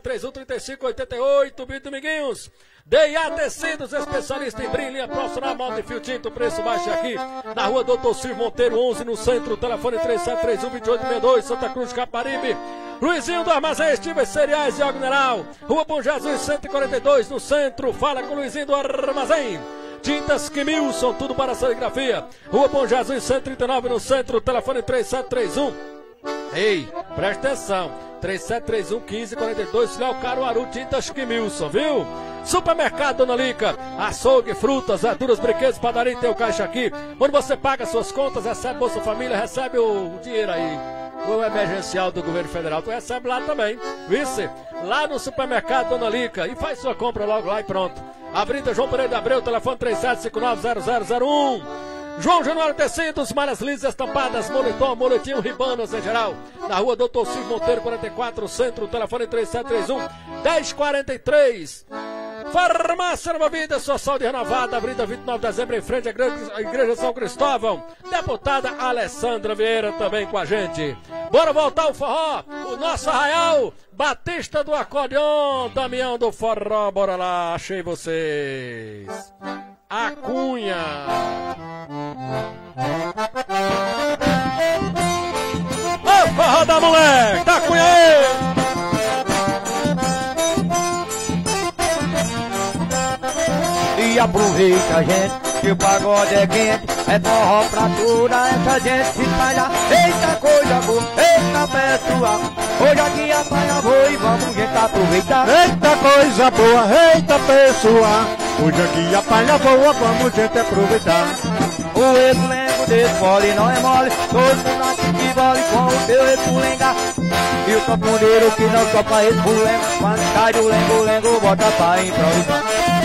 3731-3588, Dominguinhos. D&A Tecidos, especialista em brim, linha profissional, moto e fio tinto, preço baixo aqui, na rua Doutor Silvio Monteiro 11, no centro, telefone 3731-2862, Santa Cruz, Caparibe. Luizinho do Armazém, Estivas Cereais e Água Mineral, Rua Bom Jesus 142, no centro, fala com o Luizinho do Armazém. Tintas Quimilson, tudo para serigrafia. Rua Bom Jesus 139 no centro, telefone 3731. Ei, presta atenção, 3731-1542, Léo Caruaru, Tintas Quimilson, viu? Supermercado Dona Lica, açougue, frutas, verduras, brinquedos, padaria, tem o caixa aqui. Quando você paga suas contas, recebe Bolsa Família, recebe o dinheiro aí. O emergencial do governo federal, tu recebe lá também, vice? Lá no supermercado Dona Lica, e faz sua compra logo lá e pronto. Avenida João Pereira de Abreu, telefone 3759-0001. João Januário Tecidos, malhas lisas, estampadas, moletom, moletinho, ribanas em geral. Na rua Doutor Silvio Monteiro, 44, centro, telefone 3731-1043. Farmácia Nova Vida, sua saúde renovada, avenida 29 de dezembro, em frente à Igreja São Cristóvão. Deputada Alessandra Vieira também com a gente. Bora voltar ao forró, o nosso arraial, Batista do Acordeon, Damião do Forró, bora lá, achei vocês. A Cunha. Ô, forró da moleque, da Cunha aí. E aproveita, gente, que o pagode é quente, é forró pra toda essa gente se espalhar. Eita coisa boa, eita pessoal, hoje aqui apanha boi e vamos gente aproveitar. Eita coisa boa, eita pessoal, hoje aqui a palha boa, vamos gente aproveitar. O repulengo desse mole não é mole, todo mundo aqui que vale com o teu repulenga. E o camponeiro que não topa repulenga, quando cai do lengo, bota pra improvisar.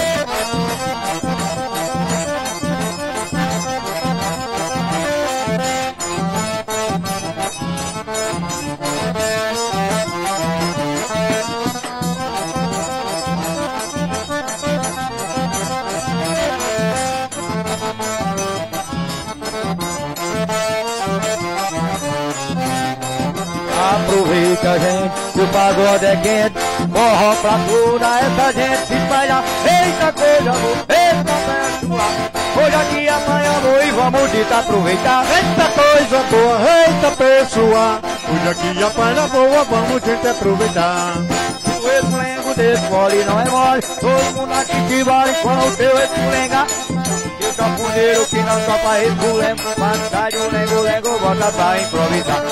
Aproveita, gente, que o pagode é quente, forró pra toda essa gente se espalhar. Eita coisa boa, eita pessoal, hoje aqui amanhã vou e vamos de aproveitar. Eita coisa boa, eita pessoal, hoje aqui a palha boa, vamos gente aproveitar. O repulengo esse mole não é mole. Todo mundo aqui te vale com o teu esculenga. E o camponeiro que não topa esculengo, quando sai do lengo-lengo, bota pra improvisar.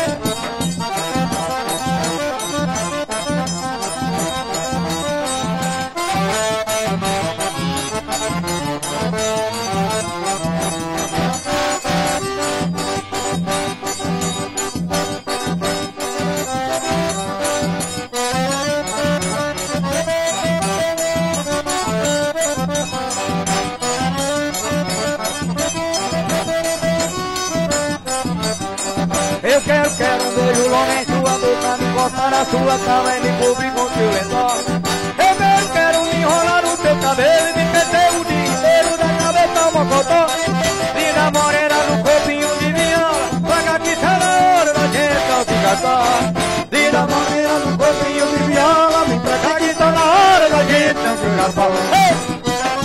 Eu quero um beijo longo em sua boca, me encostar na sua cama e me cobrir com seu lençol. Eu quero me enrolar no teu cabelo e me meter o dia inteiro da cabeça ao mocotó. Linda morena no corpinho de viola, paga que tá na hora da gente não ficar só. Linda morena no corpinho de viola, me paga que tá na hora da gente não ficar só. Hey!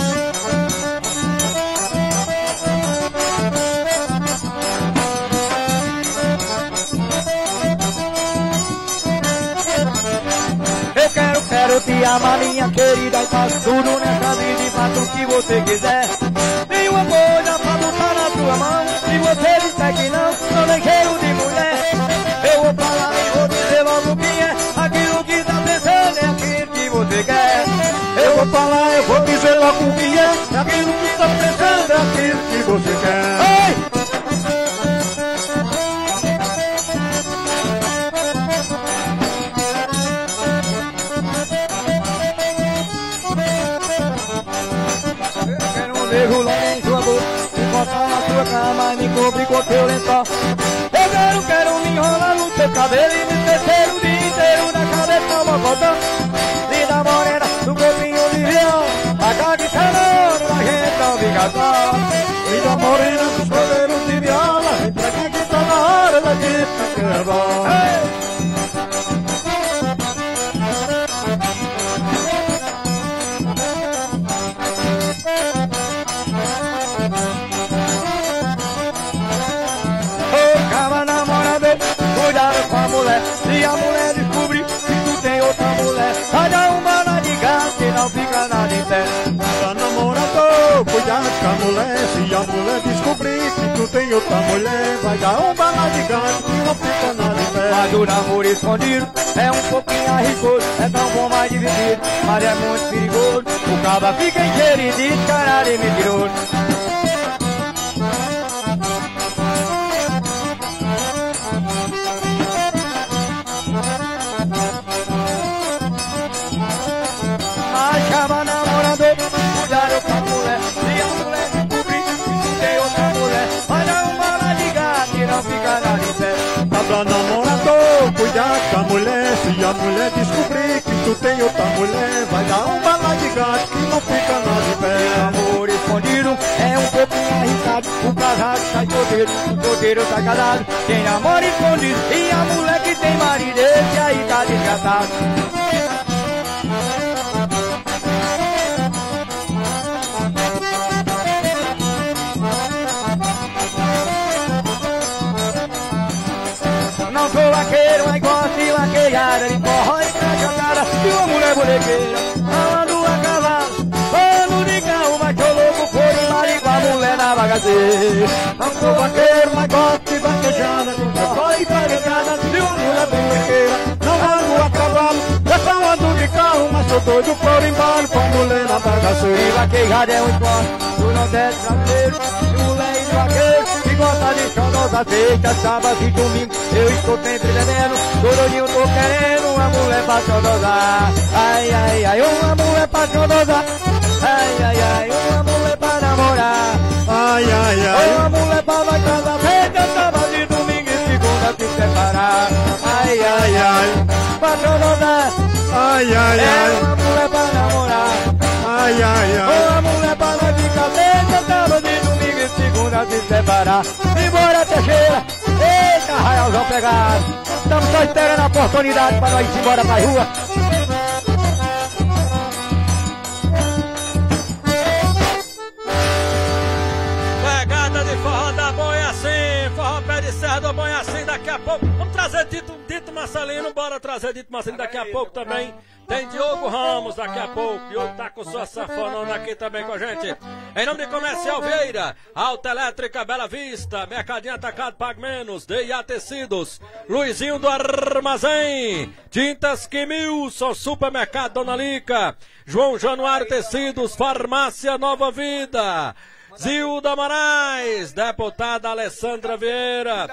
Quero te amar, minha querida, e faço tudo nessa vida e faço o que você quiser. Nenhuma coisa pra botar na tua mão, se você disser que não, não tem cheiro de mulher. Eu vou falar e vou dizer logo o que é, aquilo que tá pensando é aquilo que você quer. Eu vou falar, eu vou dizer logo o que é, aquilo que tá pensando é aquilo que você quer. Ei! Beijo longo em sua boca, me botar na sua cama e me cobrir com teu lençol. Eu quero me enrolar no teu cabelo e me meter o dia inteiro na cabeça ao mocotó. Linda morena, no corpinho de viola, paga que tá na hora da gente não ficar só. Linda morena, nos cabelos de viola, paga que tá na hora da gente não ficar só. Hey! Cuidado com a mulher, se a mulher descobrir que tu tem outra mulher, vai dar uma na de gato que não fica nada em pé. Tá namorador, cuidado com a mulher, se a mulher descobrir que tu tem outra mulher, vai dar um bala de gato que não fica nada em pé. Mas o namoro escondido é um pouquinho arriscoso, é tão bom mais dividido, mas é muito perigoso. O caba fica inteiro e descarado e mentiroso. Acaba namorador, cuidado com a mulher, se a mulher descobrir que tem outra mulher, vai dar um bala de gato que não fica nada em pé. Tá namorador, cuidado com a mulher, se a mulher descobrir que tu tem outra mulher, vai dar um bala de gato que não fica nada em pé. Amor escondido é um pouquinho arriscado, o casado sai solteiro, o solteiro sai casado. Quem namora escondido e a mulher que tem marido, esse aí tá desgraçado. Não sou vaqueiro, mas gosto de vaquejada, de forró e cachacada, e uma mulher bonequeira, falando a cavalo, falando de carro, mas tô louco por ir com a mulher na bagaceira. Não sou vaqueiro, mas gosto de vaquejada, de forró e cachacada, e uma mulher bonequeira, não ando a cavalo, eu só ando de carro, mas tô doido por ir com a mulher na bagaceira. E vaquejada é um esporte do Nordeste brasileiro, de mulher e de vaqueiro, que gosta de chorosa, sexta, sábado e domingo. Eu estou sempre bebendo, todo dia eu tô querendo uma mulher pra chodosar. Ai, ai, ai, uma mulher pra chodosar. Ai, ai, ai, uma mulher pra namorar. Ai, ai, ai, uma mulher pra vai casar. Sexta, sábado e domingo e segunda se separar. Ai, ai, ai, pra chodosar. ai, ai, ai, uma mulher pra namorar. ai, ai, ai. Uma mulher pra nós ficar. Sexta, sábado e domingo e segunda se separar. Embora Teixeira. Eita, Arraialzão pegado. Estamos só esperando a oportunidade para nós ir embora pra rua. Pegada de forró da boi assim, forró pé de serra do boi assim, daqui a pouco. Vamos trazer Dito Macedo. Marcelino, bora trazer Dito Marcelino daqui a pouco também. Tem Diogo Ramos daqui a pouco. Diogo tá com sua sanfonona aqui também com a gente. Em nome de Comercial Vieira, Alta Elétrica Bela Vista, Mercadinho Atacado Pague Menos, D&A Tecidos, Luizinho do Armazém, Tintas Quimilson, Supermercado Dona Lica, João Januário Tecidos, Farmácia Nova Vida, Zilda Moraes, deputada Alessandra Vieira,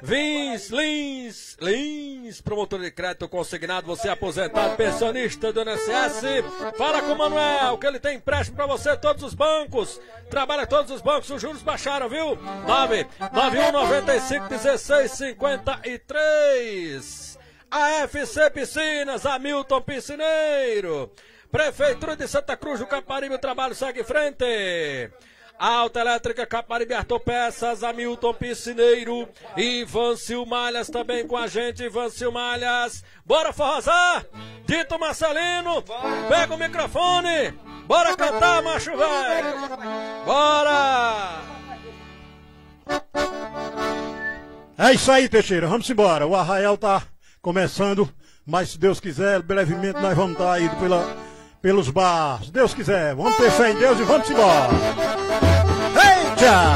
Lins, promotor de crédito consignado, você aposentado, pensionista do INSS, fala com o Manuel, que ele tem empréstimo pra você, todos os bancos, trabalha todos os bancos, os juros baixaram, viu? 991951653. AFC Piscinas, Hamilton Piscineiro, Prefeitura de Santa Cruz do Caparibe, o trabalho segue em frente. Alta Elétrica Caparibe Autopeças, Hamilton Piscineiro, Ivan Silmalhas também com a gente, Ivan Silmalhas. Bora forrosar? Dito Marcelino, pega o microfone, bora cantar, macho velho. Bora! É isso aí, Teixeira, vamos embora. O arraial tá começando, mas se Deus quiser, brevemente nós vamos estar indo pelos bares. Se Deus quiser, vamos ter fé em Deus e vamos embora. Eita!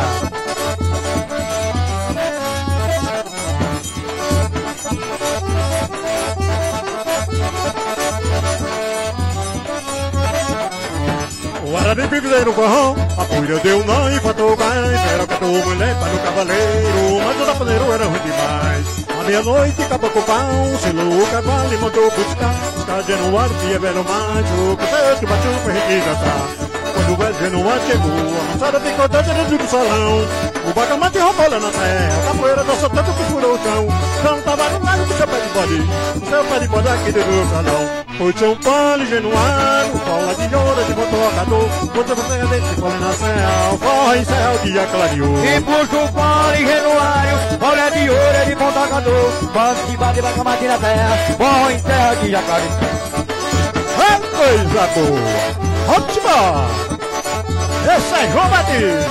O Arari pipideiro no corrão, a poeira deu não e fatou gás. Era o catou mulher para o cavaleiro, mas o tapadeiro era ruim demais. À meia-noite acabou com o pão, selou o cavalo e mandou buscar. Buscar de Januário, que é velho macho, que o que bateu foi requisitar. Quando o velho Januário chegou, a moçada ficou dança dentro do salão. O bacamarte roubou na terra, a capoeira dançou tanto que furou o chão. Não tava no lado do seu pé de bode, o seu pé de bode aqui dentro do salão. Foi São Paulo e Januário, cola de ouro de motocador. Quando você é desse cola na serra, forra em serra o dia clareou. E por São Paulo e Januário, olha de ouro é de motocador. Quando que bate bacamarte na terra, forra em serra o dia clareou. É coisa boa! Vamos embora! Esse é João Batista!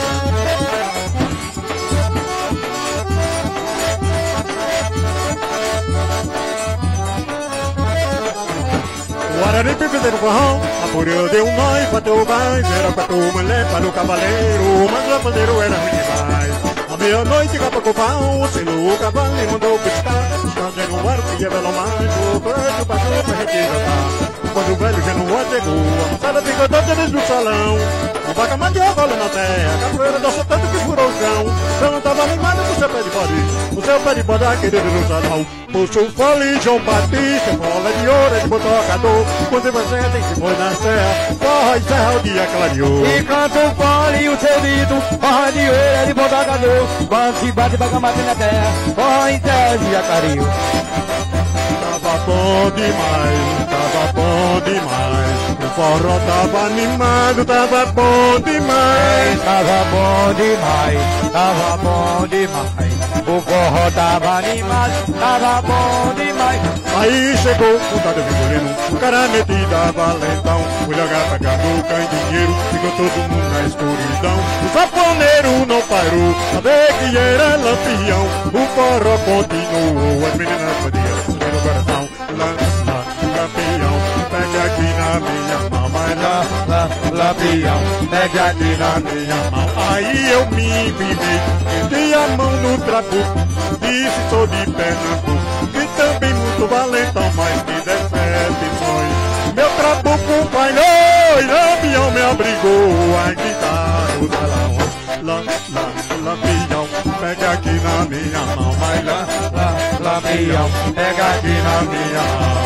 O Arari pipideiro no corrão, a poeira deu um nó e bateu mais. Era o catou mulher para o cavaleiro, mas o lavandeiro era ruim demais. À meia-noite acabou com o pão, selou o cavalo e mandou buscar. Buscando Januário, que é velho macho, preto passou pra requisitar. Quando o velho Januário chegou, a moçada ficou dança dentro do salão. O bacamarte rola na terra, a capoeira dançou tanto que furou o chão. Eu não tava animado com o seu pé de bode, o seu pé de bode aqui dentro do salão. Puxou o fole, João Batista, bola de ouro, de motocador. Quando você tem se foi na serra, forra e serra o dia clareou. E canta o fole e o seu dito, forra de ouro de motocador. Quando se bate bacamarte na terra, forra e serra o dia clareou. Tava bom demais, tava bom demais. O forró tava animado, tava bom demais. Tava bom demais, tava bom demais. O forró tava animado, tava bom demais. Aí chegou o Tadeu Vigorino, o cara metido a valentão. O Lhagá pegando candeeiro, ficou todo mundo na escuridão. O saponeiro não parou, saber que era lampião. O forró continuou, as meninas podiam subir no coração. Lampião, pegue aqui na minha mão, mas Lampião, pegue aqui na minha mão. Aí eu me enviei, meti a mão no trabuco, disse sou de Pernambuco, e também muito valentão, mas que decepções. Meu trabuco falhou e Lampião me obrigou a gritar no salão. Lampião, pega aqui na minha mão, mas Lampião, pega aqui na minha mão.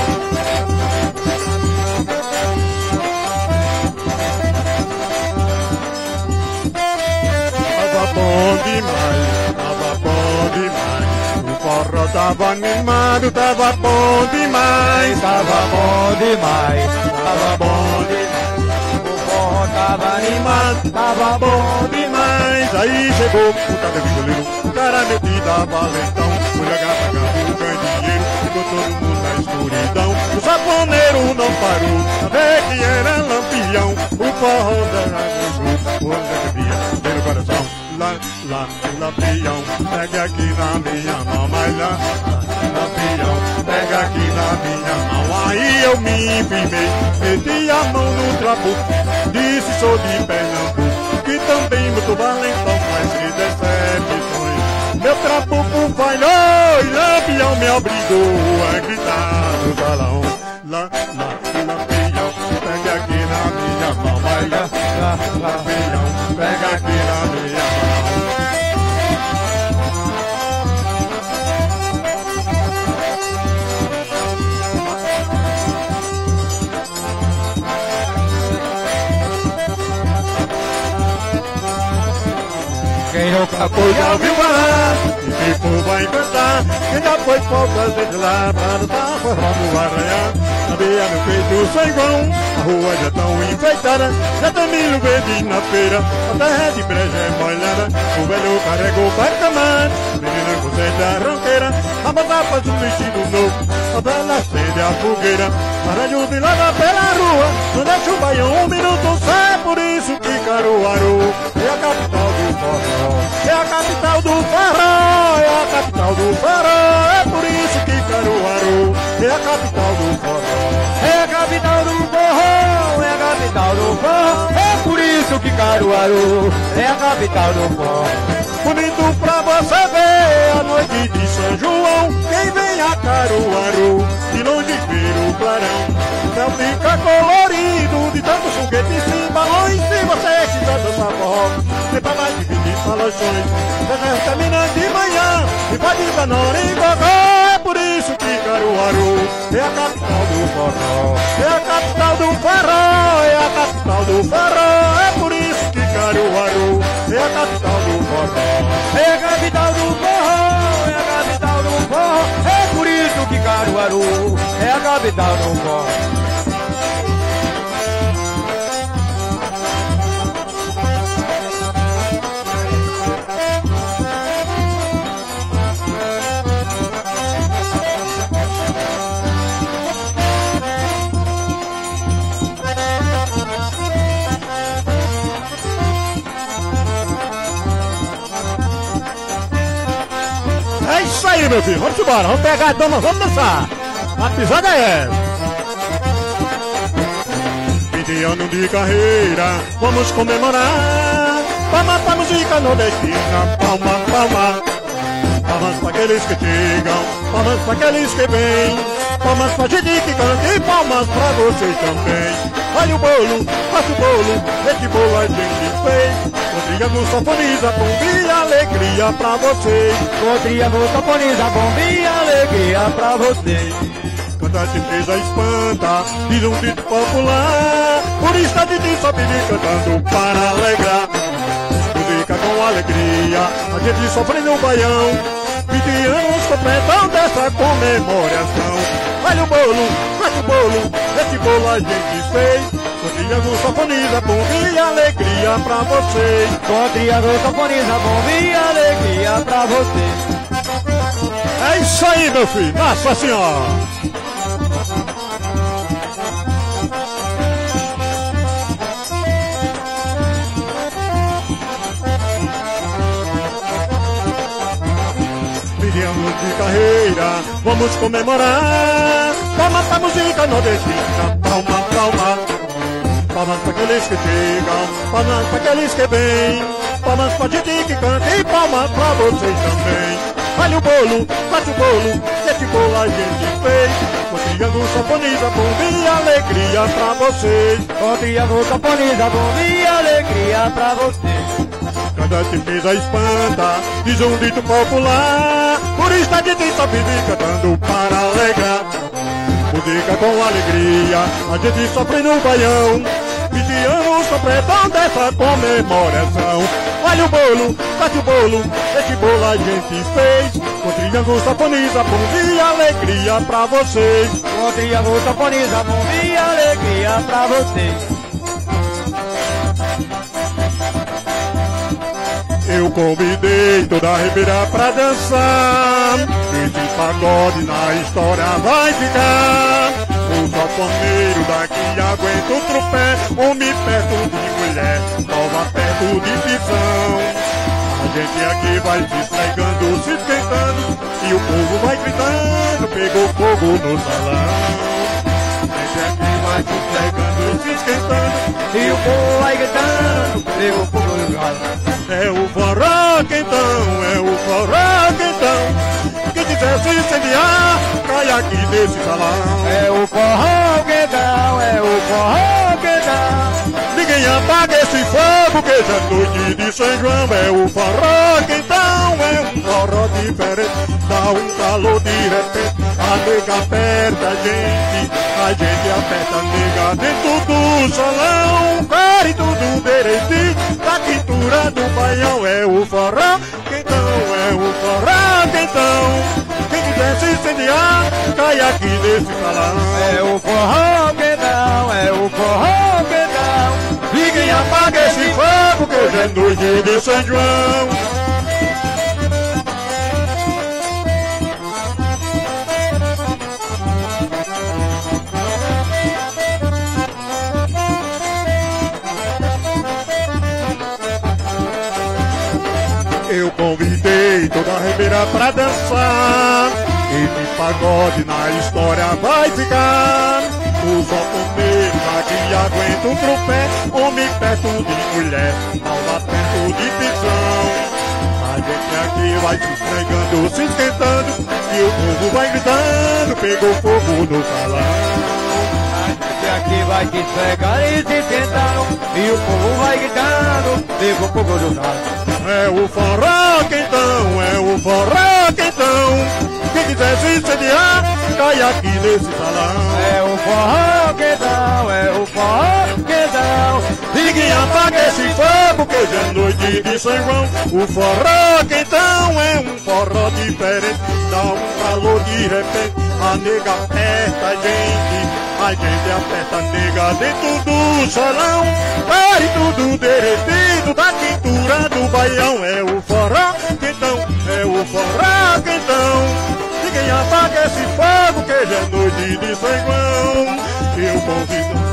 Tava bom demais, tava bom demais. O forró tava animado, tava bom demais. tava bom demais, tava bom demais. O forró tava animado, tava bom demais. Aí chegou o Tadeu Vigorino, o cara metido a valentão. O Lhagá pegando o candeeiro, ficou todo mundo na escuridão. O saponeiro não parou, saber que era lampião. O forró da Aragaju, o homem devia ter o coração. Lampião, pegue aqui na minha mão, mas Lampião, pega aqui na minha mão. Aí eu me firmei, meti a mão no trabuco, disse sou de Pernambuco, que também muito valentão, mas que decepções. Meu trabuco falhou e Lampião me obrigou a gritar no salão. Lampião, pega aqui na minha mão. Vai, Lampião, pega aqui na minha mão. Quem nunca Pois já ouviu falar, e tipo vai cantar. Quem já foi poucas vezes lá pra dançar forró no arraial. Sabia meu peito sem igual, a rua já tão enfeitada, já tem milho verde na feira, a terra de breja é molhada. O velho carregou para camar, menina com sede da ronqueira, a moça faz um vestido novo, a velha acende a fogueira. Baralho de lava pela rua, não deixa o baião um minuto só. É por isso que Caruaru é a capital do forró, é a capital do forró, é a capital do forró. É por isso que Caruaru é a capital do forró, É a capital do forró, é a capital do forró. É por isso que Caruaru é a capital do forró. bonito pra você ver a noite de São João. Quem vem a Caruaru, de longe ver o clarão. O céu fica colorido de tantos foguetes e balões. Se você quiser dançar forró, tem pra mais de 20 falações. Deserto termina de manhã e vai de Zanora em Gogó. É por isso que Caruaru é a capital do forró, é a capital do forró, é a capital do forró. É por isso que Caruaru é a capital do forró, É a capital do forró, é a capital do forró. É por isso que Caruaru é a capital do forró. É isso aí, meu filho, vamos embora, vamos pegar a dama, vamos dançar. A pisada é essa. 20 anos de carreira, vamos comemorar. Palma pra música nordestina, palma, palma. Palmas pra aqueles que chegam, palmas pra aqueles que vêm, palmas pra gente que canta e palmas pra vocês também. Olha o bolo, faça o bolo, esse bolo a gente fez. Com triângulo, sanfoniza, bomba e alegria pra vocês. Com triângulo, sanfoniza, bomba e alegria pra vocês. Canta tristeza espanta, diz um dito popular. Por isso a gente só vive cantando para alegrar. Música com alegria, a gente sofre no baião. 20 anos completam dessa comemoração. Olha o bolo, faz o bolo, esse bolo a gente fez. Com triângulo, sanfoniza, bomba e alegria pra vocês. Com triângulo, sanfoniza, bomba e alegria pra vocês. É isso aí, meu filho, nossa senhora. Anos de carreira, vamos comemorar. Palma pra música nordestina, palma, palma. Palmas pra aqueles que chegam, palmas pra aqueles que vêm, palmas pra gente que canta e palmas pra vocês também. Olha o bolo, faz o bolo, esse bolo a gente fez. Com triângulo, sanfoniza, bomba e alegria pra vocês. Com triângulo, sanfoniza, bomba e alegria pra vocês. Cada tristeza espanta, diz um dito popular. Por isso a gente só vive cantando para alegrar. Música com alegria, a gente sofre no baião. 20 anos completam dessa comemoração. Olha o bolo, faz o bolo, esse bolo a gente fez. Com triângulo, sanfoniza, bomba e alegria pra vocês. Com triângulo, sanfoniza, bomba e alegria pra vocês. Eu convidei toda a Ribeira pra dançar. Esse pagode na história vai ficar. O sanfoneiro daqui aguenta o trupé. Homem perto de mulher, nova perto de visão. gente aqui vai se esfregando, se esquentando, e o povo vai gritando, pegou fogo no salão. A gente aqui vai se esfregando, se esquentando, E o povo vai gritando, pegou fogo no salão. é o forró quentão, é o forró quentão. Quem quiser se incendiar, cai aqui nesse salão. É o forró quentão, é o forró quentão. Ninguém apaga esse fogo que já é noite de São João. É o forró quentão, é um forró diferente, dá um calor de repente. A nega aperta a gente aperta a nega dentro do salão. Corre tudo direitinho, da cintura do baião. É o forró quentão, é o forró quentão. Quem quiser se incendiar, cai aqui nesse salão. É o forró quentão, é o forró quentão. Ninguém apaga esse fogo que hoje é noite de São João. Eu convidei toda a Ribeira pra dançar. Esse pagode na história vai ficar. Os altoneiros aqui aguentam o tropé, homem perto de mulher, aula perto de pisão. A gente aqui vai se esfregando, se esquentando, e o povo vai gritando, pegou fogo no salão. Aqui vai te esfregar e se esquentando, e o povo vai gritando, pegou fogo no salão. É o forró quentão, é o forró quentão. Quem quiser se incendiar, cai aqui nesse salão. É o forró quentão, é o forró quentão. Ninguém apaga esse fogo que hoje é noite de São João. O forró quentão é um forró diferente, dá um calor de repente. A nega aperta a gente aperta a nega dentro do salão. Pare tudo derretido da cintura do baião. É o forró quentão, é o forró quentão. Ninguém apaga esse fogo que hoje é noite de São João. Eu convido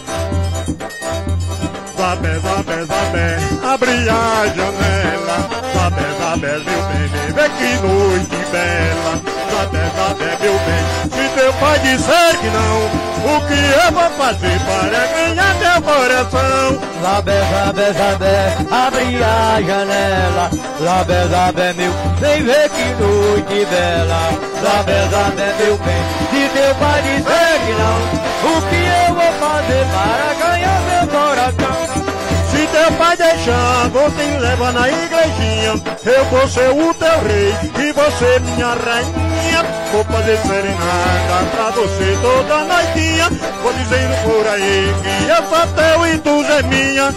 Zabé, Zabé, Zabé, abre a janela. Zabé, Zabé, meu bem, vem que noite bela. Zabé, Zabé, meu bem, se teu pai disser que não, o que eu vou fazer para ganhar teu coração? Zabé, Zabé, Zabé, abre a janela. Zabé, Zabé, meu, vem ver que noite bela. Zabé, Zabé, meu bem, se teu pai disser que não, o que eu vou fazer para ganhar teu coração? Se teu pai deixar, vou te levar na igrejinha. Eu vou ser o teu rei e você minha rainha. Vou fazer serenata pra você toda noitinha. Vou dizendo por aí que eu sou teu e tu é minha.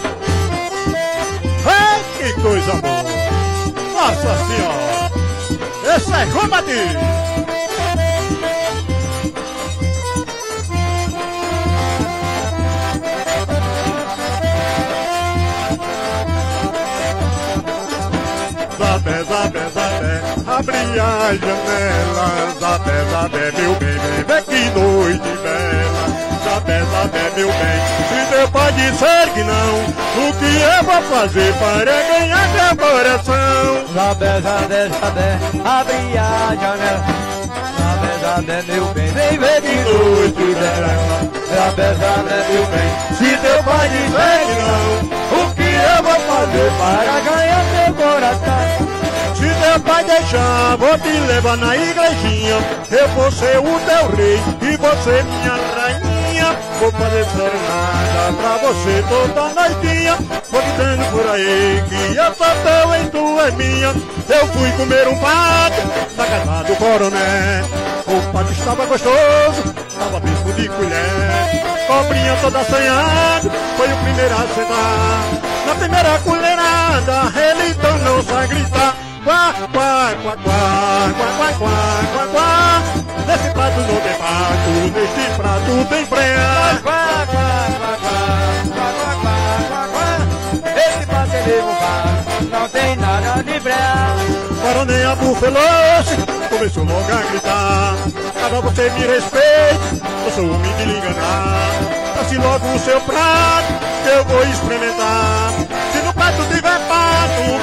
Ei, que coisa boa! Nossa Senhora! Esse é combate! Zabé, Zabé, Zabé, abre a janela. Zabé, Zabé, meu bem, vem que noite bela. Zabé, Zabé, meu bem, se teu pai disser que não, o que eu vou fazer para ganhar teu coração? Zabé, Zabé, Zabé, abre a janela. Zabé, Zabé, meu bem, vem ver que noite bela. Zabé, Zabé, meu bem, Se teu pai disser que não, o que eu vou fazer para ganhar teu coração? se teu pai deixar, vou te levar na igrejinha. Eu vou ser o teu rei e você minha rainha. Vou fazer serenata pra você toda noitinha. Vou dizendo por aí que eu sou teu e tu é minha. Eu fui comer um pato na casa do coronel. O pato estava gostoso, estava bispo de colher. Cobrinha toda assanhada, foi o primeiro a sentar. Na primeira colherada, ele tornou-se a gritar. Quá, quá, quá, quá, quá, quá, quá, quá, quá. Nesse prato não tem pato, neste prato tem freia. Quá, quá, quá, quá, quá, quá, quá, quá, quá. Esse pato é derrubado, não tem nada de bravo. Coronel abufelou-se, começou logo a gritar. Agora você me respeita, eu sou homem de lhe enganar. Passe logo o seu prato, que eu vou experimentar. Se no prato tiver pato, vou lhe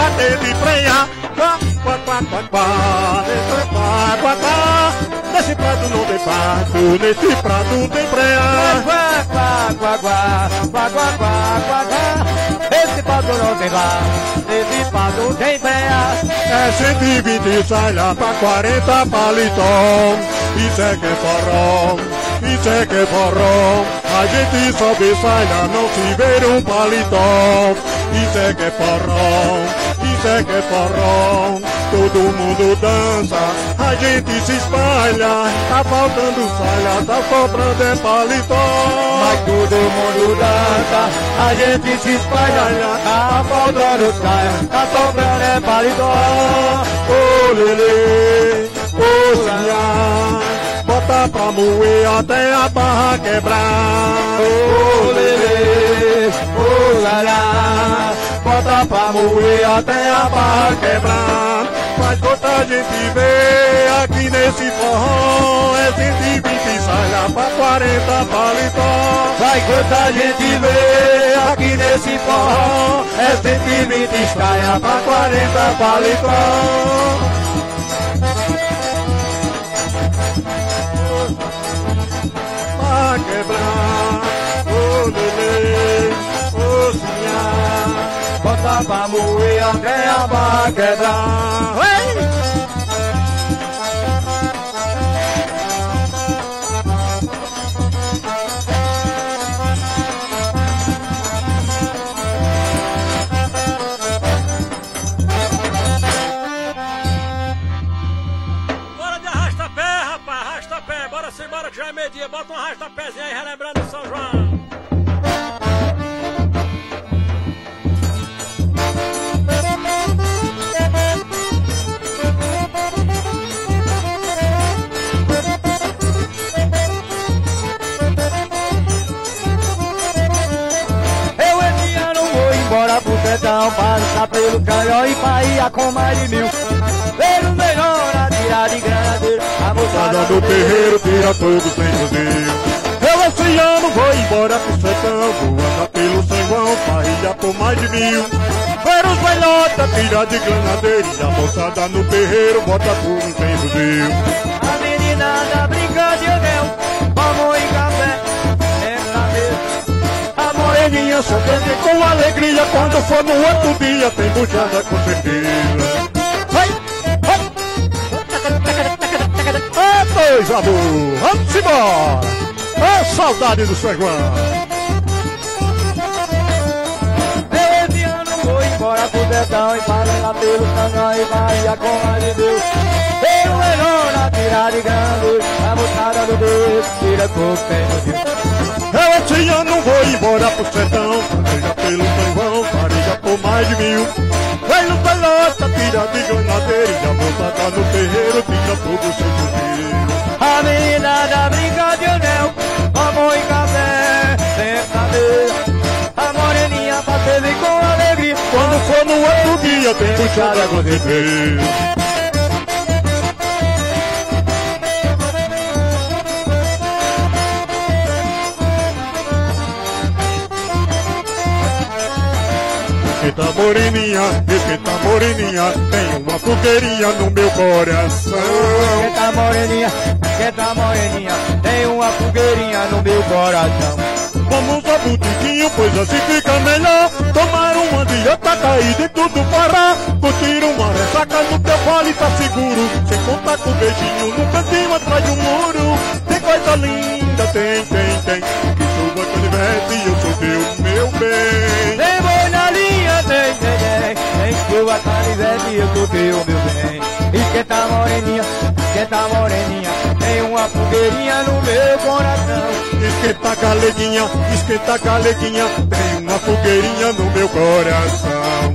bater de freia. Quá, quá, quá, quá, quá, quá, quá, quá. Nesse prato não tem pato, nesse prato tem freia. Quá, quá, quá, quá, quá, quá, quá, quá, quá. Esse pato não tem vá, esse pato tem freia. É 120 sai lá pra 40 paletó. Isso é que é forró, isso é que é forró. A gente sobe e sai lá, não se vê um paletó. Isso é que é forró, isso é que é forró. Todo mundo dança, a gente se espalha. Tá faltando saia, tá sobrando é paletó. Mas todo mundo dança, a gente se espalha. Tá faltando saia, tá sobrando é paletó. Ô lelê, ô sinhá, bota pra moer até a barra quebrar. Ô lelê, ô lalá, Bota pra moer até a barra quebrar. Faz quanta gente vê aqui nesse forró. É 120 sai lá pra 40 paletó. vai quanta gente vê aqui nesse forró. É 120 saia pra 40 paletó. Pra quebrar, ô lelê, ô sinhá. Bota pra moer até a barra quebrar. Bora de arrasta-pé, rapaz, arrasta-pé. Bora simbora que já é meio-dia. Bota um arrasta-pézinho aí, relembrando São João. Pro sertão, passar pelo Canhão e Bahia com mais de 1000. Ver o melhor a tirar de granadeiro. A moçada do terreiro tira fogo sem fuzil. Eu esse ano vou embora pro sertão. Vou andar pelo São João, Bahia por mais de 1000. Ver os velhotas tira de granadeiro. E a moçada no terreiro bota fogo sem fuzil. A meninada brinca de anel, vamos em café, é pra ver. A moreninha só canta com alegria. Quando for no outro dia tem buchada com certeza. Pois amor, vamos embora. É saudade do São João. Esse ano vou embora pro sertão e passar pelo Canhão e Bahia com mais de 1000. Ver o melhor a tirar de granadeiro. A moçada do Deus tira fogo sem fuzil. Eu esse ano vou embora pro sertão. Vareja pelo São João, vareja por mais de 1000. Velho pelota, tira de granadeiro. E a moçada no terreiro tira fogo sem fuzil. A meninada brinca de anel, vamos em café, senta-feira. A moreninha pra servir com alegria. Quando for no outro dia tem buchada com certeza. Esquenta moreninha, tem uma fogueirinha no meu coração. Esquenta moreninha, tem uma fogueirinha no meu coração. Vamos ao botiquinho, pois assim fica melhor. Tomar uma de outra, cair dentro do Pará. Curtir uma ressaca no teu vale, tá seguro. Sem contar com beijinho no cantinho atrás do muro. Tem coisa linda, tem. Que chuva que ele veste, eu sou teu, meu bem. Tem boi na linha, tem chuva, canivete, eu sou teu, meu bem. Esquenta moreninha, tem uma fogueirinha no meu coração. Esquenta galeguinha, tem uma fogueirinha no meu coração.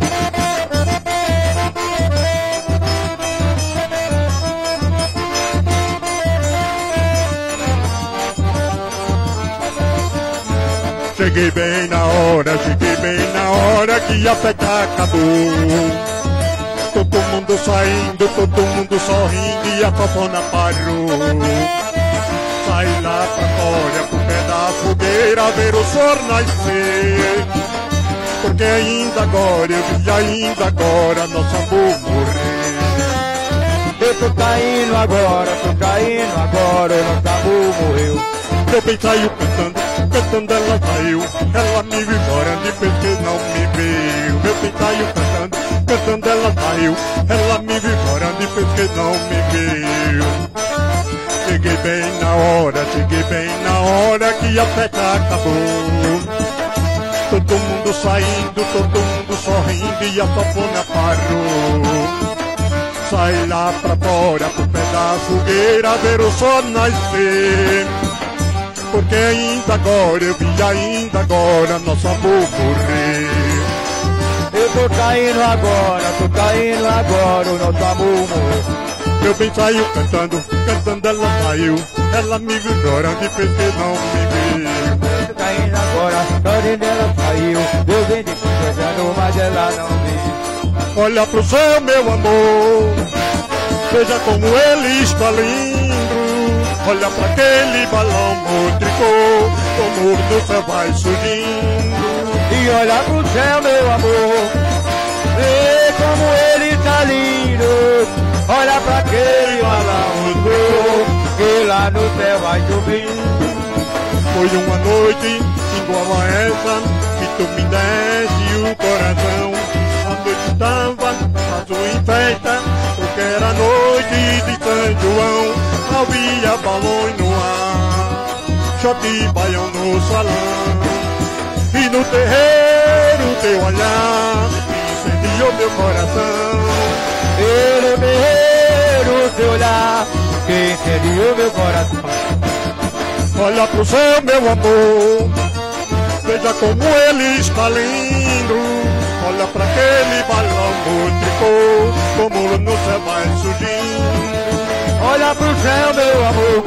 Cheguei bem na hora que a festa acabou. Todo mundo saindo, todo mundo sorrindo e a copona parou. Sai lá pra fora pro pé da fogueira ver o sol nascer. Porque ainda agora eu vi, ainda agora nosso amor morrer. Eu tô caindo agora, o nosso amor morreu. Meu bem saiu cantando, cantando ela saiu. Ela me viu chorando e fez que não me viu. Meu bem saiu cantando, cantando ela saiu. Ela me viu chorando e fez que não me viu. Cheguei bem na hora que a festa acabou. Todo mundo saindo, todo mundo sorrindo e a sanfona parou. Sai lá pra fora pro pé da fogueira ver o sol nascer. Porque ainda agora eu vi, ainda agora nosso amor morrer. Eu tô caindo agora, o nosso amor morreu. Meu bem saiu cantando, cantando ela saiu. Ela me viu chorando e fez que não me viu. Eu tô caindo agora, chorando ela saiu. Eu vim de chorando, mas ela não viu. Olha pro céu, meu amor, veja como ele está lindo. Olha pra aquele balão motricô, como no céu vai surgindo. E olha pro céu, meu amor, vê como ele tá lindo. Olha pra aquele balão motricô, que lá no céu vai subindo. Foi uma noite igual a essa que tu me deste o coração. A noite estava azul em festa, porque era noite de São João. Havia balões no ar, shot e baião no salão. E no terreiro teu olhar incendiou meu coração. E no terreiro teu olhar, que incendiou meu coração. Olha pro céu, meu amor, veja como ele está lindo. Olha pra aquele balão motricô, como no céu vai surgindo. Olha pro céu, meu amor,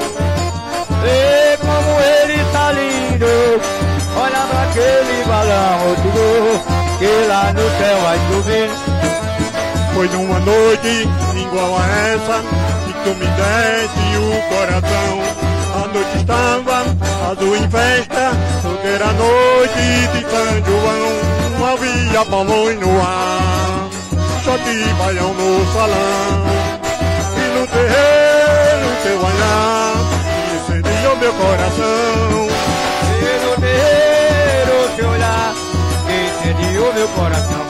vê como ele tá lindo. Olha pra aquele balão motricô, que lá no céu vai subir. Foi numa noite igual a essa que tu me deste o coração. A noite estava azul em festa, porque era noite de São João. Havia balões no ar, shot e baião no salão. E no terreiro teu olhar incendiou meu coração. E no terreiro teu olhar, que incendiou meu coração.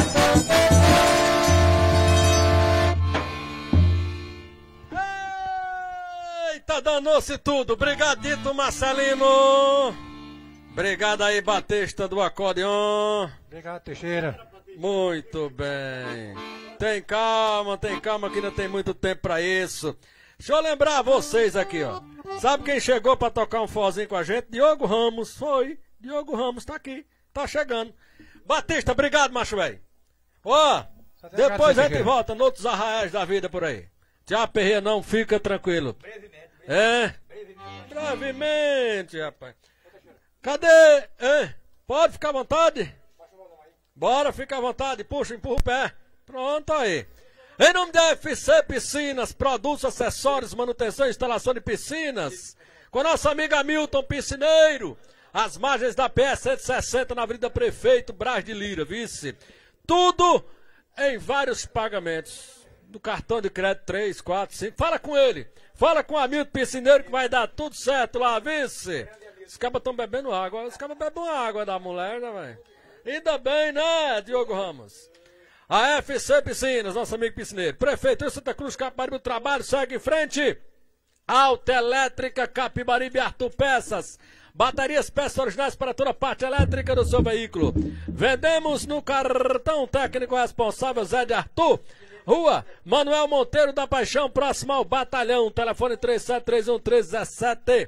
Eita, danou-se tudo. Brigadito, Marcelino. Obrigado aí, Batista do acordeon. Obrigado, Teixeira. Muito bem. Tem calma que ainda tem muito tempo pra isso. Deixa eu lembrar vocês aqui, ó. Sabe quem chegou pra tocar um forrozinho com a gente? Diogo Ramos. Foi. Diogo Ramos tá aqui. Tá chegando. Batista, obrigado, macho velho. Ó, depois a gente volta noutros arraiais da vida por aí. Tchau, Perreira, não fica tranquilo. Brevemente. É? Brevemente, rapaz. Cadê? Pode ficar à vontade? Bora, fica à vontade. Puxa, empurra o pé. Pronto aí. Em nome da FC Piscinas, produtos, acessórios, manutenção e instalação de piscinas. Com nosso amigo Hamilton Piscineiro. Às margens da PS 160 na Avenida Prefeito Braz de Lira, vice. Tudo em vários pagamentos. Do cartão de crédito 3, 4, 5. Fala com ele. Fala com o Hamilton Piscineiro que vai dar tudo certo lá, vice. Os cabas estão bebendo água. Os cabas bebem água da mulher, né, velho? Ainda bem, né, Diogo Ramos? A FC Piscinas, nosso amigo piscineiro. Prefeitura Santa Cruz, Capibaribe, o trabalho segue em frente. Autoelétrica Capibaribe, Arthur Peças. Baterias, peças originais para toda a parte elétrica do seu veículo. Vendemos no cartão técnico responsável Zé de Arthur. Rua Manuel Monteiro da Paixão, próximo ao Batalhão. Telefone 3731-1317.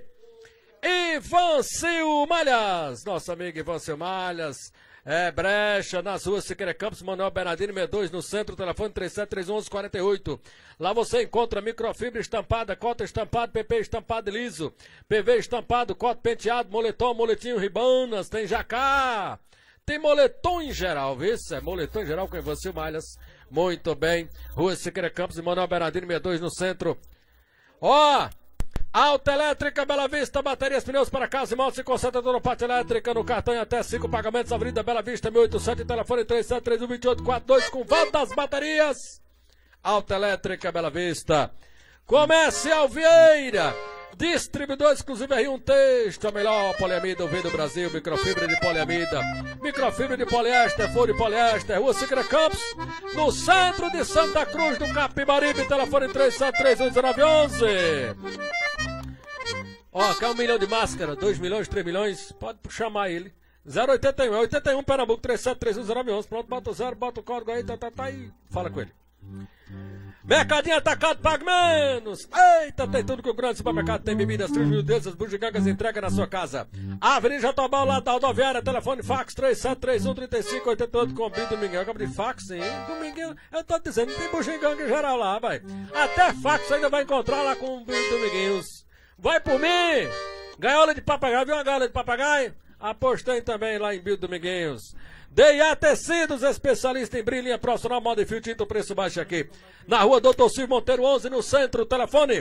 Ivancil Malhas, nosso amigo Ivancil Malhas, brecha nas ruas Siqueira Campos, Manuel Bernardino 62 no centro, telefone 3731-1148. Lá você encontra microfibra estampada, cota estampada, PP estampado liso, PV estampado, cota penteado, moletom, moletinho, ribanas, tem jacá, tem moletom em geral, viu? É moletom em geral com Ivancil Malhas. Muito bem, rua Siqueira Campos e Manuel Bernardino 62 no centro. Ó! Autoelétrica Bela Vista, baterias, pneus para casa e motos e conserta toda a parte elétrica no cartão em até 5 pagamentos. Avenida Bela Vista, 1087, telefone 37312842 com volta das baterias. Autoelétrica Bela Vista. Comercial Vieira, distribuidor exclusivo R1 Texto, a melhor poliamida do Brasil, microfibra de poliamida, microfibra de poliéster, furo de poliéster, Rua Siqueira Campos, no centro de Santa Cruz do Capibaribe, telefone 37311911. Ó, quer 1 milhão de máscara, 2 milhões, 3 milhões, pode chamar ele. 081, 81 Pernambuco, 37311911. Pronto, bota o 0, bota o código aí, tá e fala com ele. Mercadinho Atacado, pague menos. Eita, tem tudo que o grande supermercado tem, bebidas, trios, miudezas, bugigangas, entrega na sua casa. Avenida Jatobá, lá da rodoviária, telefone fax 37313588 com Bim Dominguinho. Eu acabo de fax, sim, Dominguinho, eu tô dizendo, tem bugiganga em geral lá, vai. Até fax ainda vai encontrar lá com o Bim Dominguinhos. Vai por mim! Gaiola de papagaio, viu uma gaiola de papagaio? Apostei também lá em Bim Dominguinhos. D&A Tecidos, especialista em brilhinha profissional, moda e fio, tinta, preço baixo aqui. Na rua Doutor Silvio Monteiro 11, no centro, telefone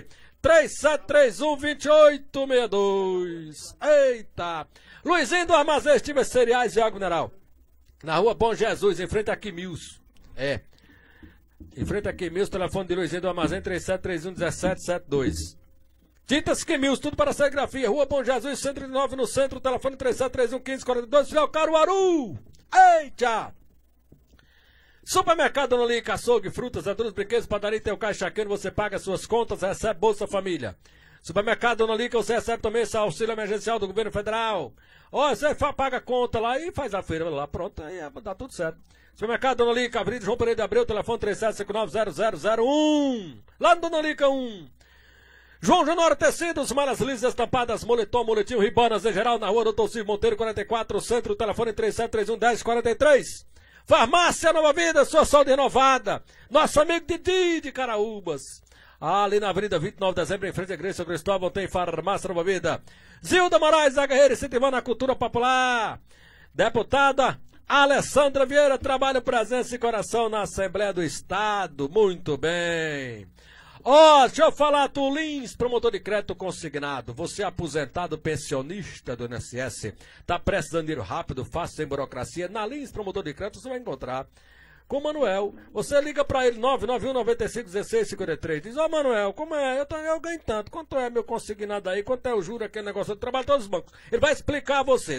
3731-2862. Eita! Luizinho do Armazém, estivas cereais e água mineral. Na rua Bom Jesus, em frente a Quimils. Em frente a Quimils, telefone de Luizinho do Armazém 3731-1772. Tintas Quimils, tudo para serigrafia. Rua Bom Jesus, 109 no centro, telefone 3731-1542, filial Caruaru. Eita! Supermercado Nolica, açougue, frutas, verduras, brinquedos, padaria, tem o caixa quente, você paga suas contas, recebe Bolsa Família. Supermercado Nolica, você recebe também esse auxílio emergencial do governo federal. Ó, você paga a conta lá e faz a feira lá, pronto, aí dá tudo certo. Supermercado Nolica, Avenida João Pereira de Abreu, telefone 3759-0001. Lá no Nolica 1. João Januário Tecidos, malhas lisas estampadas, moletom, moletinho, ribanas em geral, na rua Doutor Silvio Monteiro 44, centro, telefone 3731-1043. Farmácia Nova Vida, sua saúde renovada. Nosso amigo Didi de Caraúbas. Ali na Avenida 29 de Dezembro, em frente à Igreja São Cristóvão, tem Farmácia Nova Vida. Zilda Moraes, da Guerreira, incentivando a cultura popular. Deputada Alessandra Vieira, trabalho, presença e coração na Assembleia do Estado. Muito bem. Ó, deixa eu falar, tu Lins, promotor de crédito consignado, você é aposentado, pensionista do INSS, tá precisando de dinheiro rápido, fácil, sem burocracia, na Lins, promotor de crédito, você vai encontrar com o Manuel. Você liga pra ele, 991-95-1653, diz, ó Manuel, como é? Eu ganho tanto, quanto é meu consignado aí, quanto é o juro, aquele negócio, eu trabalho em todos os bancos. Ele vai explicar a você,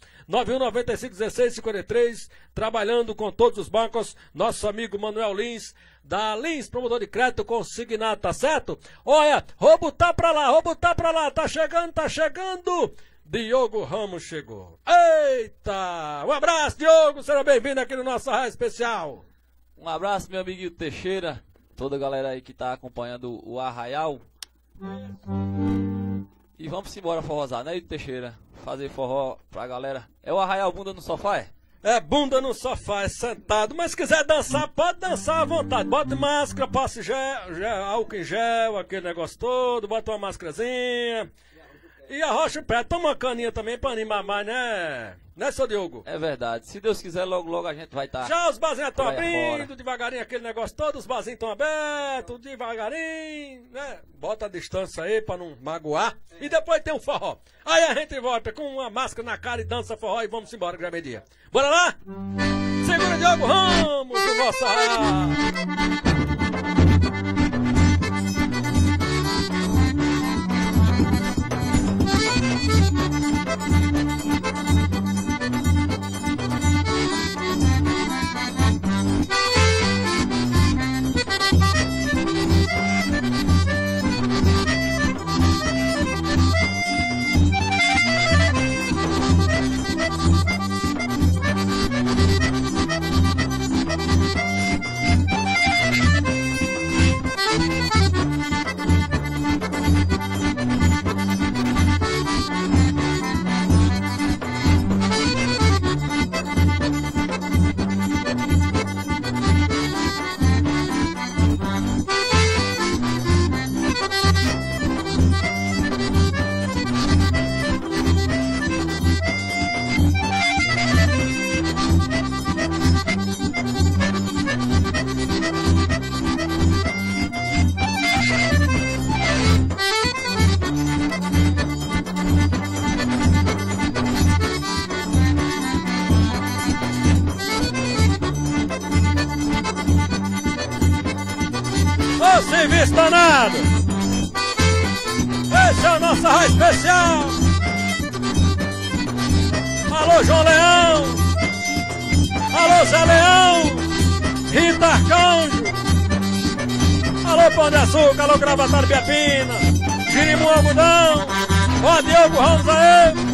991-95-1653, trabalhando com todos os bancos, nosso amigo Manuel Lins, da Lins, promotor de crédito consignado, tá certo? Olha, vou botar pra lá, tá chegando, Diogo Ramos chegou. Eita, um abraço, Diogo, seja bem-vindo aqui no nosso Arraia Especial. Um abraço, meu amiguinho Teixeira, toda a galera aí que tá acompanhando o Arraial. E vamos embora forrosar, né, Teixeira? Fazer forró pra galera. É o Arraial Bunda no Sofá, é? É bunda no sofá, é sentado. Mas se quiser dançar, pode dançar à vontade. Bota máscara, passe álcool em gel, aquele negócio todo. Bota uma máscarazinha. E arrocha o pé. Toma uma caninha também pra animar mais, né? Né, seu Diogo? É verdade. Se Deus quiser, logo a gente vai estar. Já os barzinhos estão abrindo, devagarinho aquele negócio todo. Os barzinhos estão abertos, devagarinho, né? Bota a distância aí pra não magoar. E depois tem um forró. Aí a gente volta com uma máscara na cara e dança forró e vamos embora, que já é meio-dia. Bora lá? Segura Diogo Ramos, do nosso Arraial. serviço danado. Esse é o nosso raio especial. Alô, João Leão. Alô, Zé Leão. Rita Arcanjo. Alô, Pão de Açúcar. Alô, Gravatar Biapina. Jirimu Algodão. Ó, Diogo Ramos aí.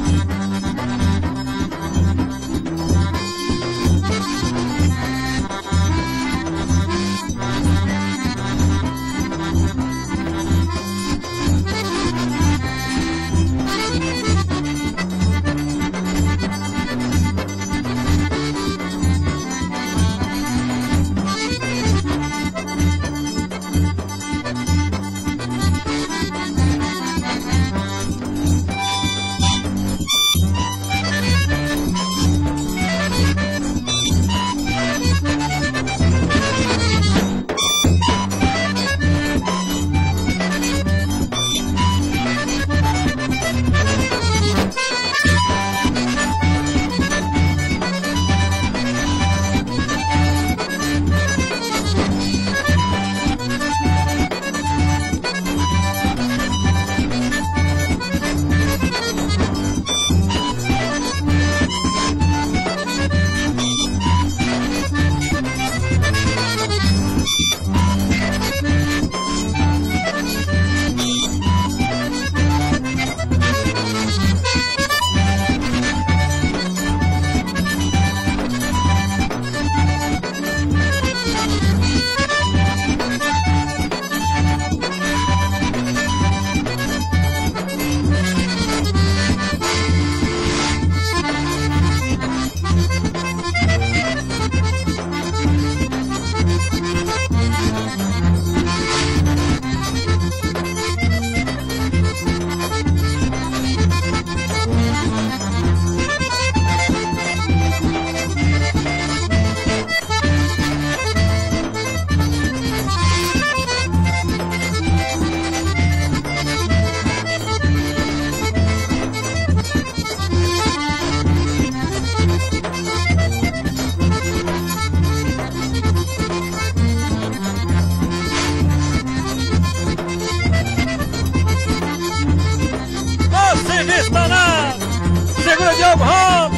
Serviço danado. Segura Diogo Ramos.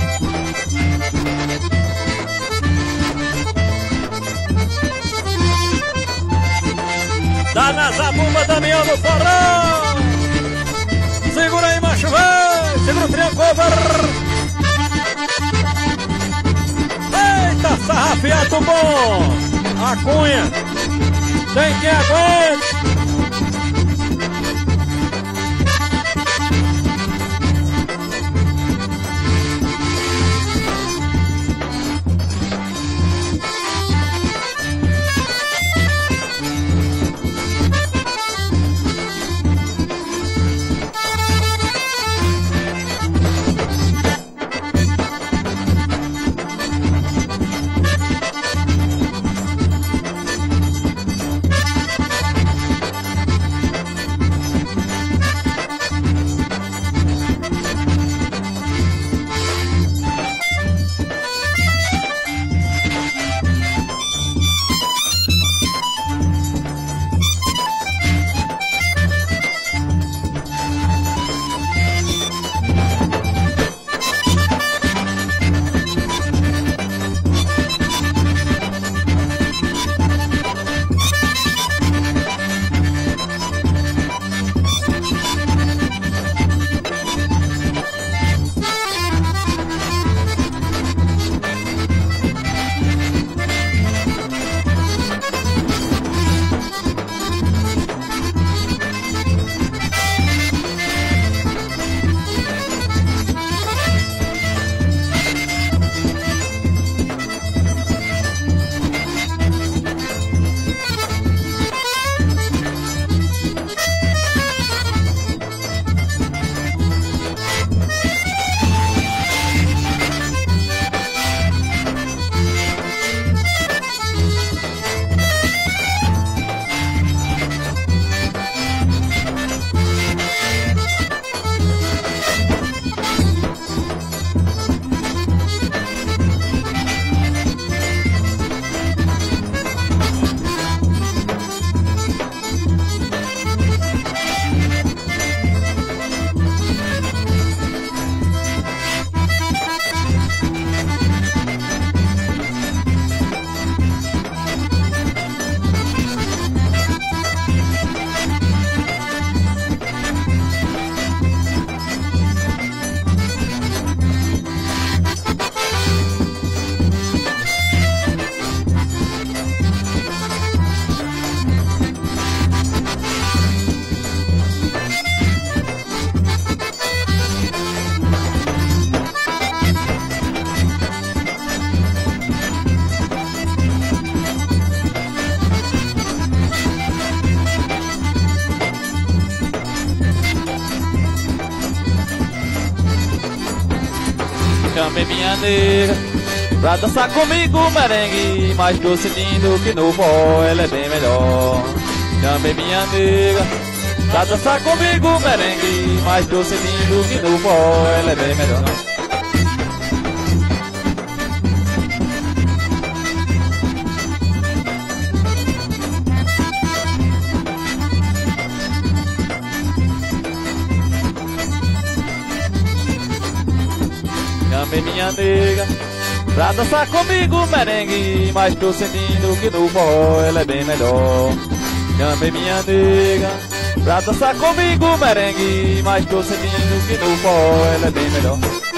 Dá na zabumba, Damião no forró. Segura aí, macho, vai. Segura o triângulo. Eita, sarrafiado bom. A cunha. Tem quem aguente. Chame minha nega pra dançar comigo merengue, mas tô sentindo que no forró ela é bem melhor. Chame minha nega pra dançar comigo merengue, mas tô sentindo que no forró ela é bem melhor. Chame minha nega pra dançar comigo merengue, mas tô sentindo que no forró ela é bem melhor. Chame minha nega pra dançar comigo merengue, mas tô sentindo que no forró ela é bem melhor.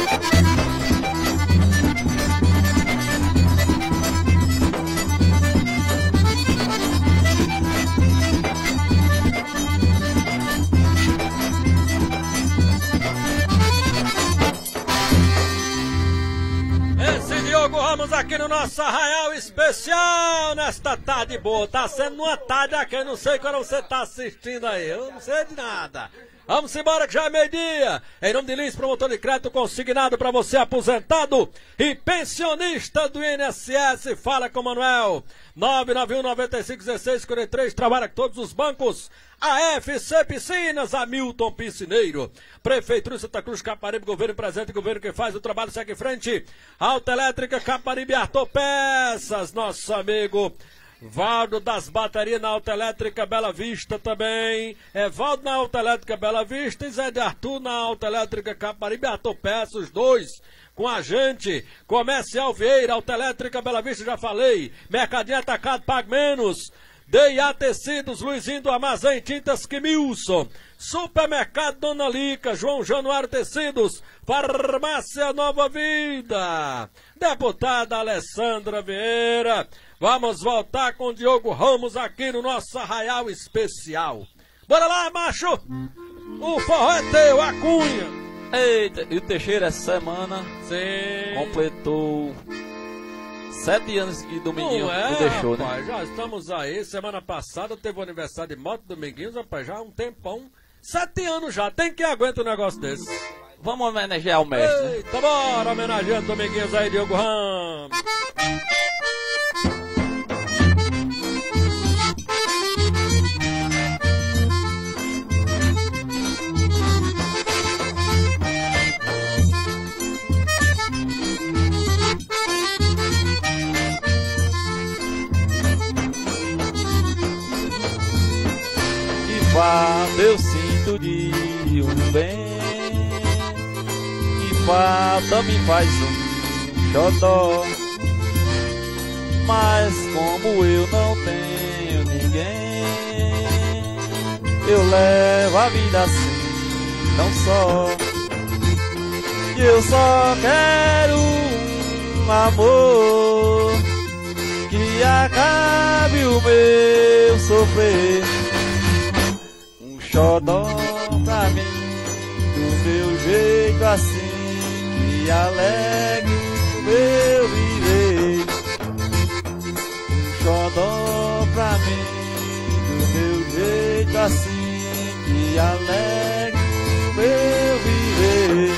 Vamos aqui no nosso Arraial Especial, nesta tarde boa. Tá sendo uma tarde aqui, eu não sei quando você tá assistindo aí, eu não sei de nada. Vamos embora que já é meio-dia. Em nome de Lins, promotor de crédito consignado para você aposentado e pensionista do INSS. Fala com o Manuel. 991-95-1643. Trabalha com todos os bancos. AFC Piscinas, Hamilton Piscineiro. Prefeitura de Santa Cruz, Caparibe, governo presente, governo que faz o trabalho, segue em frente. Autoelétrica Caparibe, Artopeças, nosso amigo Valdo das baterias na Autoelétrica Bela Vista também. É Valdo na Autoelétrica Bela Vista e Zé de Arthur na Autoelétrica Caparibe, Artopeças, os dois com a gente. Comercial Vieira, Autoelétrica Bela Vista, já falei. Mercadinho Atacado, pague menos. D&A Tecidos, Luizinho do Armazém Tintas Quimilson, Supermercado Dona Lica, João Januário Tecidos, Farmácia Nova Vida, Deputada Alessandra Vieira. Vamos voltar com o Diogo Ramos aqui no nosso Arraial Especial. Bora lá, macho! O forró é teu, a cunha! Eita, e o Teixeira essa semana completou 7 anos que Dominguinho me deixou, rapaz, né? Já estamos aí, semana passada teve o aniversário de moto do Dominguinhos, rapaz, já há um tempão. 7 anos já, tem que aguentar um negócio desse. Vamos homenagear o mestre, né? Eita, bora homenageando o Dominguinhos aí, Diogo Ramos. Falta eu sinto de um bem, que falta me faz um xodó, mas como eu não tenho ninguém, eu levo a vida assim, não só, que eu só quero um amor que acabe o meu sofrer. Xodó pra mim, do meu jeito assim, que alegre o meu viver. Xodó pra mim, do meu jeito assim, que alegre o meu viver.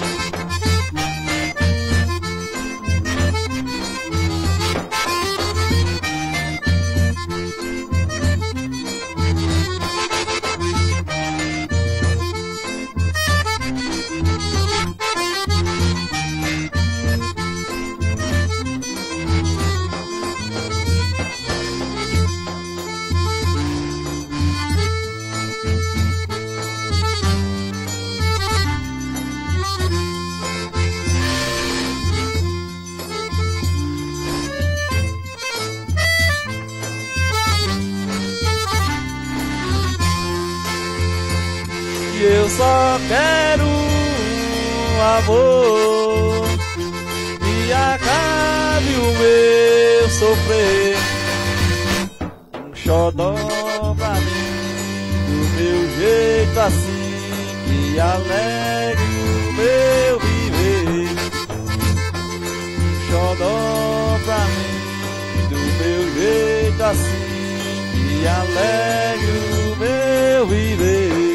Eu só quero um amor que acabe o meu sofrer. Um xodó pra mim, do meu jeito assim, que alegre o meu viver. Um xodó pra mim, do meu jeito assim, que alegre o meu viver.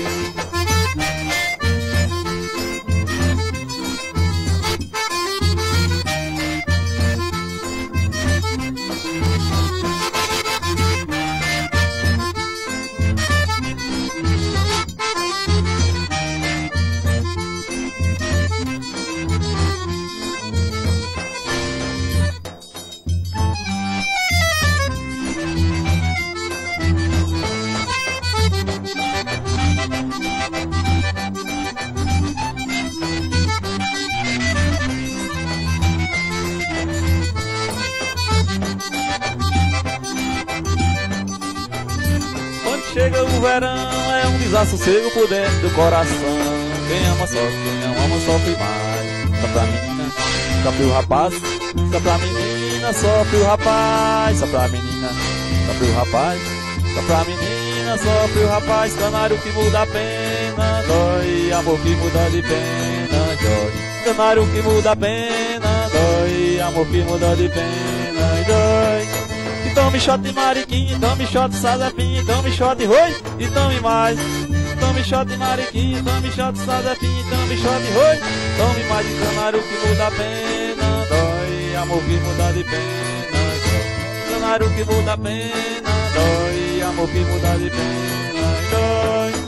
chega o verão é um desassossego por dentro do coração. Quem ama sofre, quem não ama sofre mais. Só pra menina, sofre o rapaz. Só pra menina, sofre o rapaz. Só pra menina, sofre o rapaz. Só pra menina, sofre o rapaz. Canário que muda a pena, dói. Amor que muda de pena, dói. Canário que muda a pena, dói. Amor que muda de pena, dói. E tome shot de mariquinha, tome shot de sazapinha, tome shot de roi e tome mais. Tome shot de mariquinha, tome shot de sazapinha, tome shot de roi. Tome mais de canário que muda a pena, dói. Amor que muda de pena, dói. Canário que muda a pena, dói. Amor que muda de pena, dói.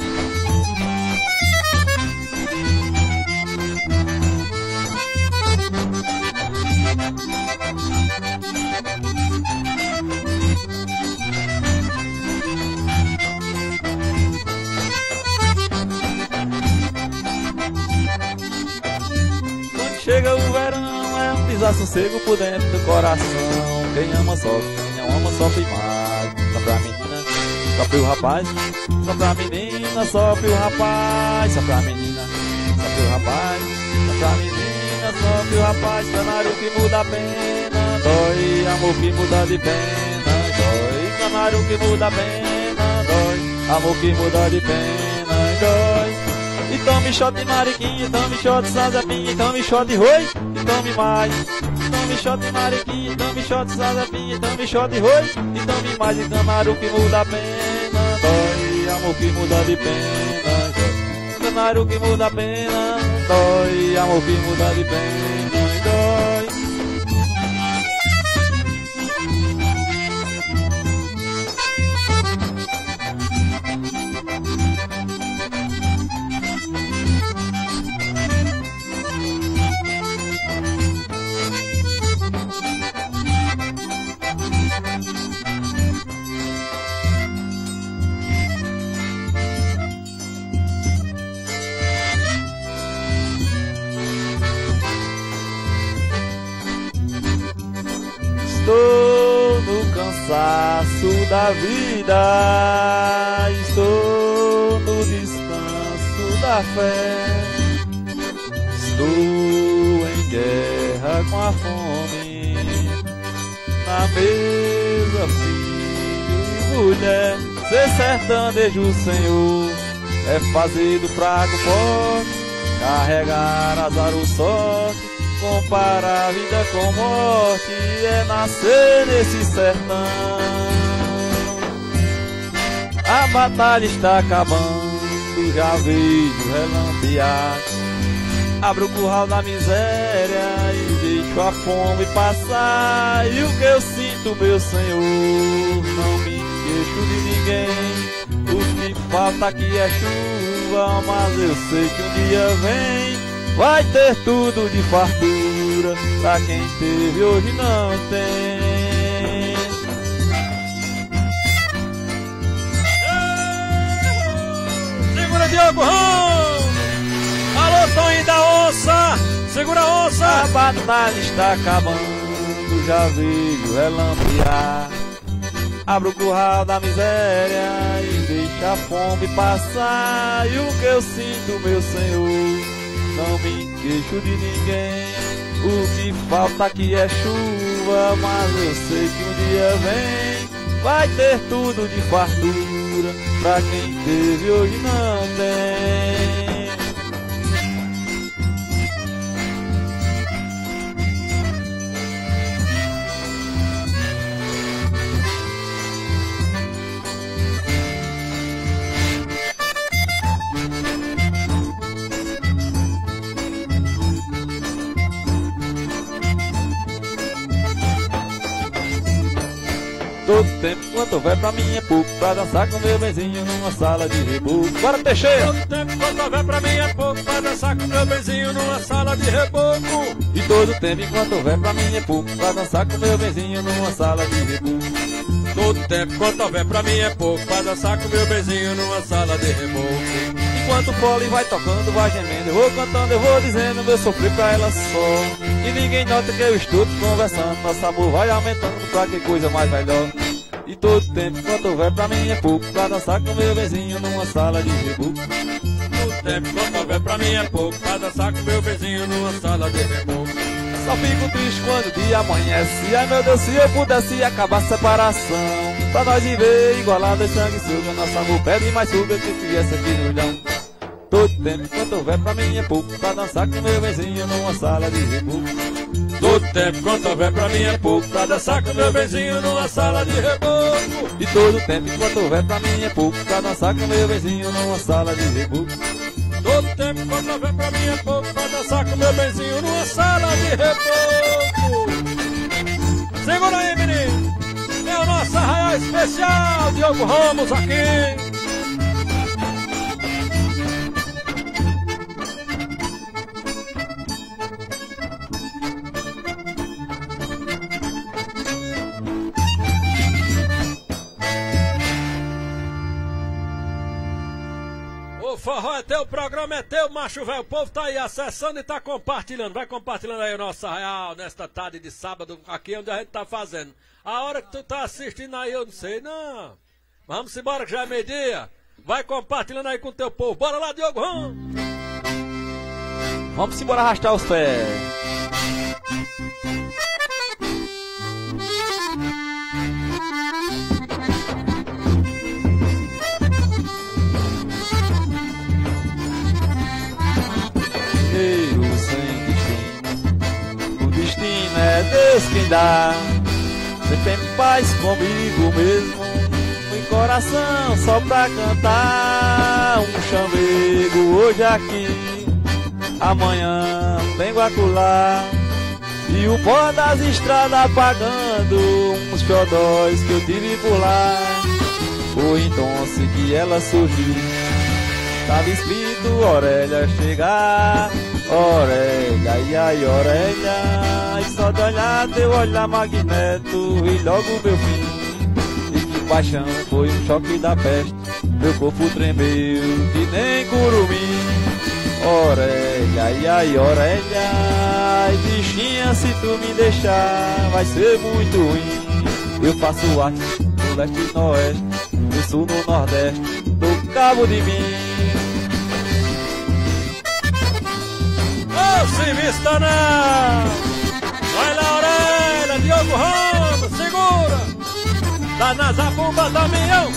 Chega o verão, é um desassossego por dentro do coração. Quem ama sofre, quem não ama sofre mais. Só pra menina, sofre o rapaz. Só pra menina, sofre o rapaz. Só pra menina, sofre o rapaz. Só pra menina, sofre o rapaz. Canário que muda a pena, dói. Amor que muda de pena, dói. Canário que muda a pena, dói. Amor que muda de pena, dói. E tome shot de mariquinha, tome shot de sazapinha, tome shot de roi e tome mais. Tome shot de mariquinha, tome shot de sazapinha, tome shot de roi e tome mais. E canário que muda a pena, dói. Amor que muda de pena, dói. Canário que muda a pena, dói. Amor que muda de pena, dói. Estou no cansaço da vida, estou no descanso da fé. Estou em guerra com a fome, na mesa filho e mulher. Ser sertanejo, Senhor, é fazer do fraco forte, carregar azar o sorte. Comparar a vida com morte é nascer nesse sertão. A batalha está acabando, já vejo relampear. Abro o curral da miséria e deixo a fome passar. E o que eu sinto, meu Senhor, não me queixo de ninguém. O que falta aqui é chuva, mas eu sei que um dia vem. Vai ter tudo de fartura, pra quem teve hoje não tem. Segura, Diogo Rão! Alô, Toninho da Onça! Segura a onça! A batalha está acabando, já vejo relampear. Abro o curral da miséria e deixa a fome passar. E o que eu sinto, meu Senhor, não me queixo de ninguém. O que falta aqui é chuva, mas eu sei que um dia vem. Vai ter tudo de fartura, pra quem teve hoje não tem. Todo tempo quando houver pra mim é pouco, pra dançar com meu benzinho numa sala de reboco. Bora, Teixeira! Todo tempo quando houver pra mim é pouco, pra dançar com meu benzinho numa sala de reboco. E todo tempo enquanto houver pra mim é pouco, pra dançar com meu benzinho numa sala de reboco. Todo tempo quando houver pra mim é pouco, pra dançar com meu benzinho numa sala de reboco. Enquanto o fole vai tocando, vai gemendo, eu vou cantando, eu vou dizendo meu sofrer pra ela só. E ninguém nota que eu estou conversando, nosso amor vai aumentando pra que coisa mais melhor. E todo tempo quanto houver pra mim é pouco pra dançar com meu vizinho numa sala de reboco. Todo tempo quanto houver pra mim é pouco pra dançar com meu vizinho numa sala de reboco. Só fico triste quando o dia amanhece. Ai meu Deus, se eu pudesse acabar a separação, pra nós viver igualado em sanguessuga. Nosso amor pede mais fuga que tivesse aqui no olhão. Todo tempo quanto houver pra mim é pouco pra dançar com meu vizinho numa sala de reboco. Todo tempo quanto houver pra mim é pouco pra dançar com meu vizinho numa sala de reboco. E todo tempo quanto houver pra mim é pouco pra dançar com meu vizinho numa sala de reboco. Todo tempo quanto houver pra mim é pouco pra dançar com meu vizinho numa sala de reboco. Segura aí, menino. É o nosso arraial especial, Diogo Ramos aqui. O forró é teu, o programa é teu, macho velho. O povo tá aí acessando e tá compartilhando. Vai compartilhando aí o nosso arraial nesta tarde de sábado, aqui onde a gente tá fazendo. A hora que tu tá assistindo aí, eu não sei, não. Vamos embora que já é meio-dia. Vai compartilhando aí com o teu povo. Bora lá, Diogo Ramos. Vamos embora arrastar os pés. Sem destino, o destino é Deus quem dá. Sempre em paz comigo mesmo, em coração só pra cantar. Um chamego hoje aqui, amanhã venho acolá. E o pó das estradas apagando uns xodóis que eu tive por lá. Foi então que ela surgiu, tava escrito orelha chegar. Orelha, e ai, orelha, e só de olhar teu olhar magneto, e logo meu fim. E que paixão, foi um choque da peste, meu corpo tremeu que nem curumim. Orelha, e ai, orelha, ai, bichinha, se tu me deixar, vai ser muito ruim. Eu faço arte no leste e no oeste, no sul, no nordeste, do Cabo de Mim. Se vista não! Vai lá, orelha, Diogo Ramos, segura! Dá na zabumba da Minhão!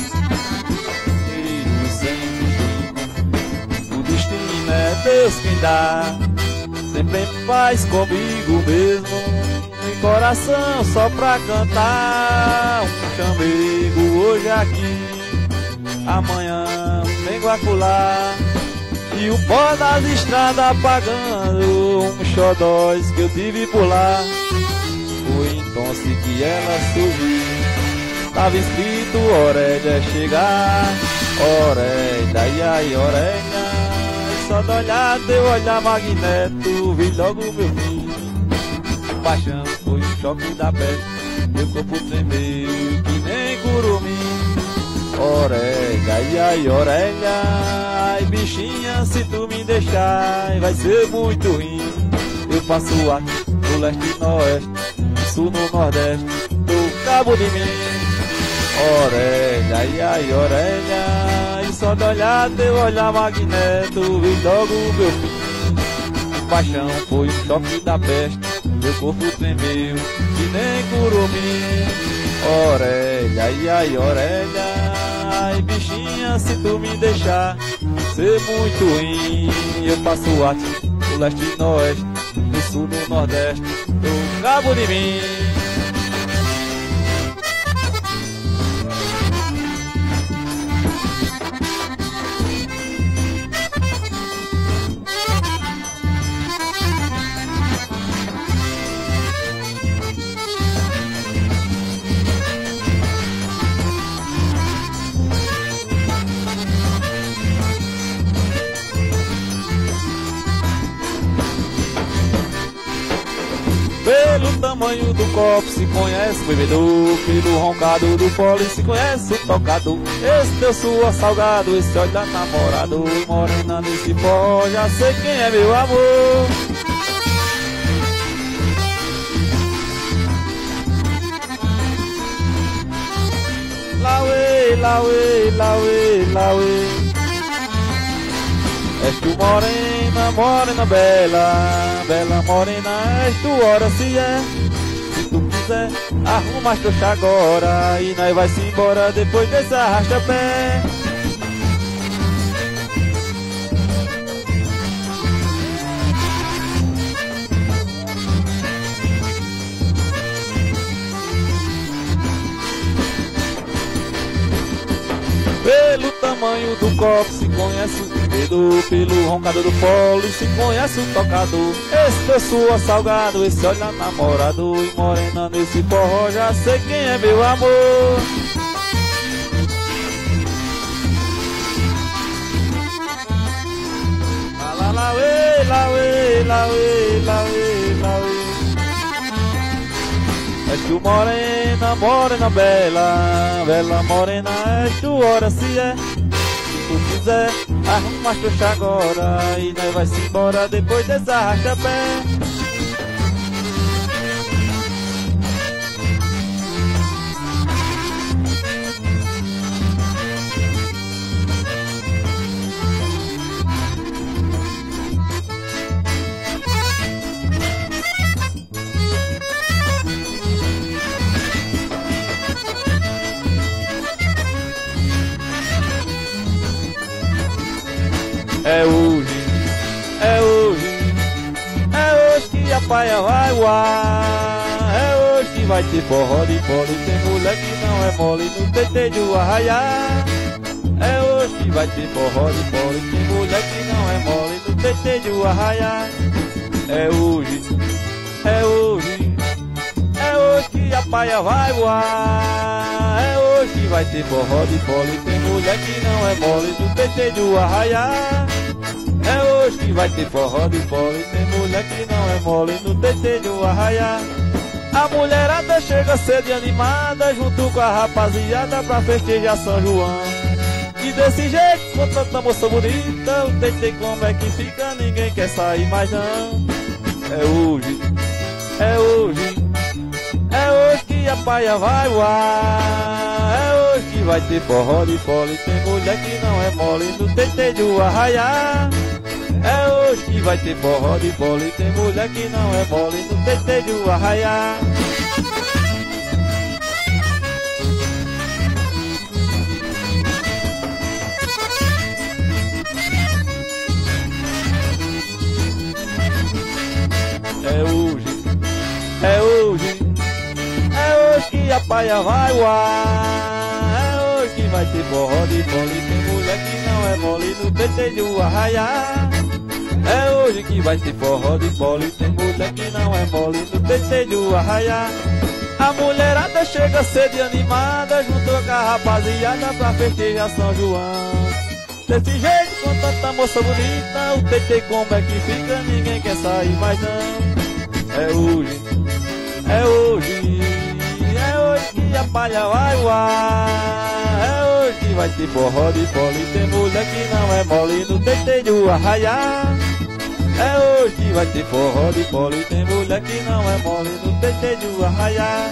E sempre o destino é Deus quem dá. Sempre em paz comigo mesmo, em coração só pra cantar. Um chamego hoje aqui, amanhã venho acolá. E o pó das estradas apagando uns xodóis que eu tive por lá. Foi então que ela surgiu, tava escrito orelha chegar. Orelha, e ai, orelha, e só de olhar teu olhar magneto, vi logo meu fim. Paixão foi um choque da peste, meu corpo tremeu que nem curumim. Orelha, e ai, orelha, ai, bichinha, se tu me deixar, vai ser muito ruim. Eu faço arte no leste e no oeste, no sul, no nordeste, do Cabo de Mim. Orelha, e ai, orelha, e só de olhar teu olhar magneto, vi logo meu fim. Paixão foi um choque da peste, meu corpo tremeu que nem curumim. Orelha, e ai, orelha, ai, bichinha, se tu me deixar, ser muito ruim. Eu faço arte no leste e no oeste, no sul, no nordeste, do Cabo de Mim. Pelo tamanho do copo se conhece o bebedor, pelo roncado do fole se conhece o tocador. Esse teu suor salgado, esse olho da namorado, morena nesse pó, já sei quem é meu amor. lauê, lauê, lauê. És tu morena, morena bela, bela morena, és tu, ora se é. Se tu quiser, arruma as trouxas agora e nós vai-se embora depois desse arrasta-pé. Pelo tamanho do copo se conhece o dedo, pelo roncador do polo se conhece o tocador. Esse pessoa salgado, esse olha namorado, e morena nesse forró já sei quem é meu amor. La la uê, la uê, la uê, la uê, la uê. És tu morena, morena bela, bela morena, és tu, ora se é. Se tu quiser, arruma as trouxas agora e nós vai-se embora depois desse arrasta-pé. É hoje, é hoje, é hoje que a paia vai voar. É hoje que vai ter forró de pole, tem mulher que não é mole no TT do arraiar. É hoje que vai ter forró de pole, tem mulher que não é mole no TT do arraiar. É hoje, é hoje, é hoje que a paia vai voar. É hoje que vai ter forró de pole, tem mulher que não é mole no TT do arraiar. É hoje que vai ter forró de pole, tem mulher que não é mole no TT do arraiar. A mulherada chega cedo e animada, junto com a rapaziada pra festejar São João. E desse jeito, com tanta moça bonita, o TT como é que fica, ninguém quer sair mais não. É hoje, é hoje, é hoje que a paia vai voar. É hoje que vai ter forró de pole, tem mulher que não é mole no TT do arraiar. É hoje que vai ter forró de pole, tem mulher que não é mole no TT do arraiar. É hoje, é hoje, é hoje que a paia vai voar. É hoje que vai ter forró de pole, tem mulher que não é mole no TT do arraiar. É hoje que vai ter forró de pole, tem mulher que não é mole no TT do arraiar. A mulherada chega cedo e animada, junto com a rapaziada pra festejar São João. Desse jeito, com tanta moça bonita, o TT como é que fica, ninguém quer sair mais não. É hoje, é hoje, é hoje que a palha vai voar. É hoje que vai ter forró de pole, tem mulher que não é mole no TT do arraiar. É hoje que vai ter forró de pole, tem mulher que não é mole no TT do arraiar.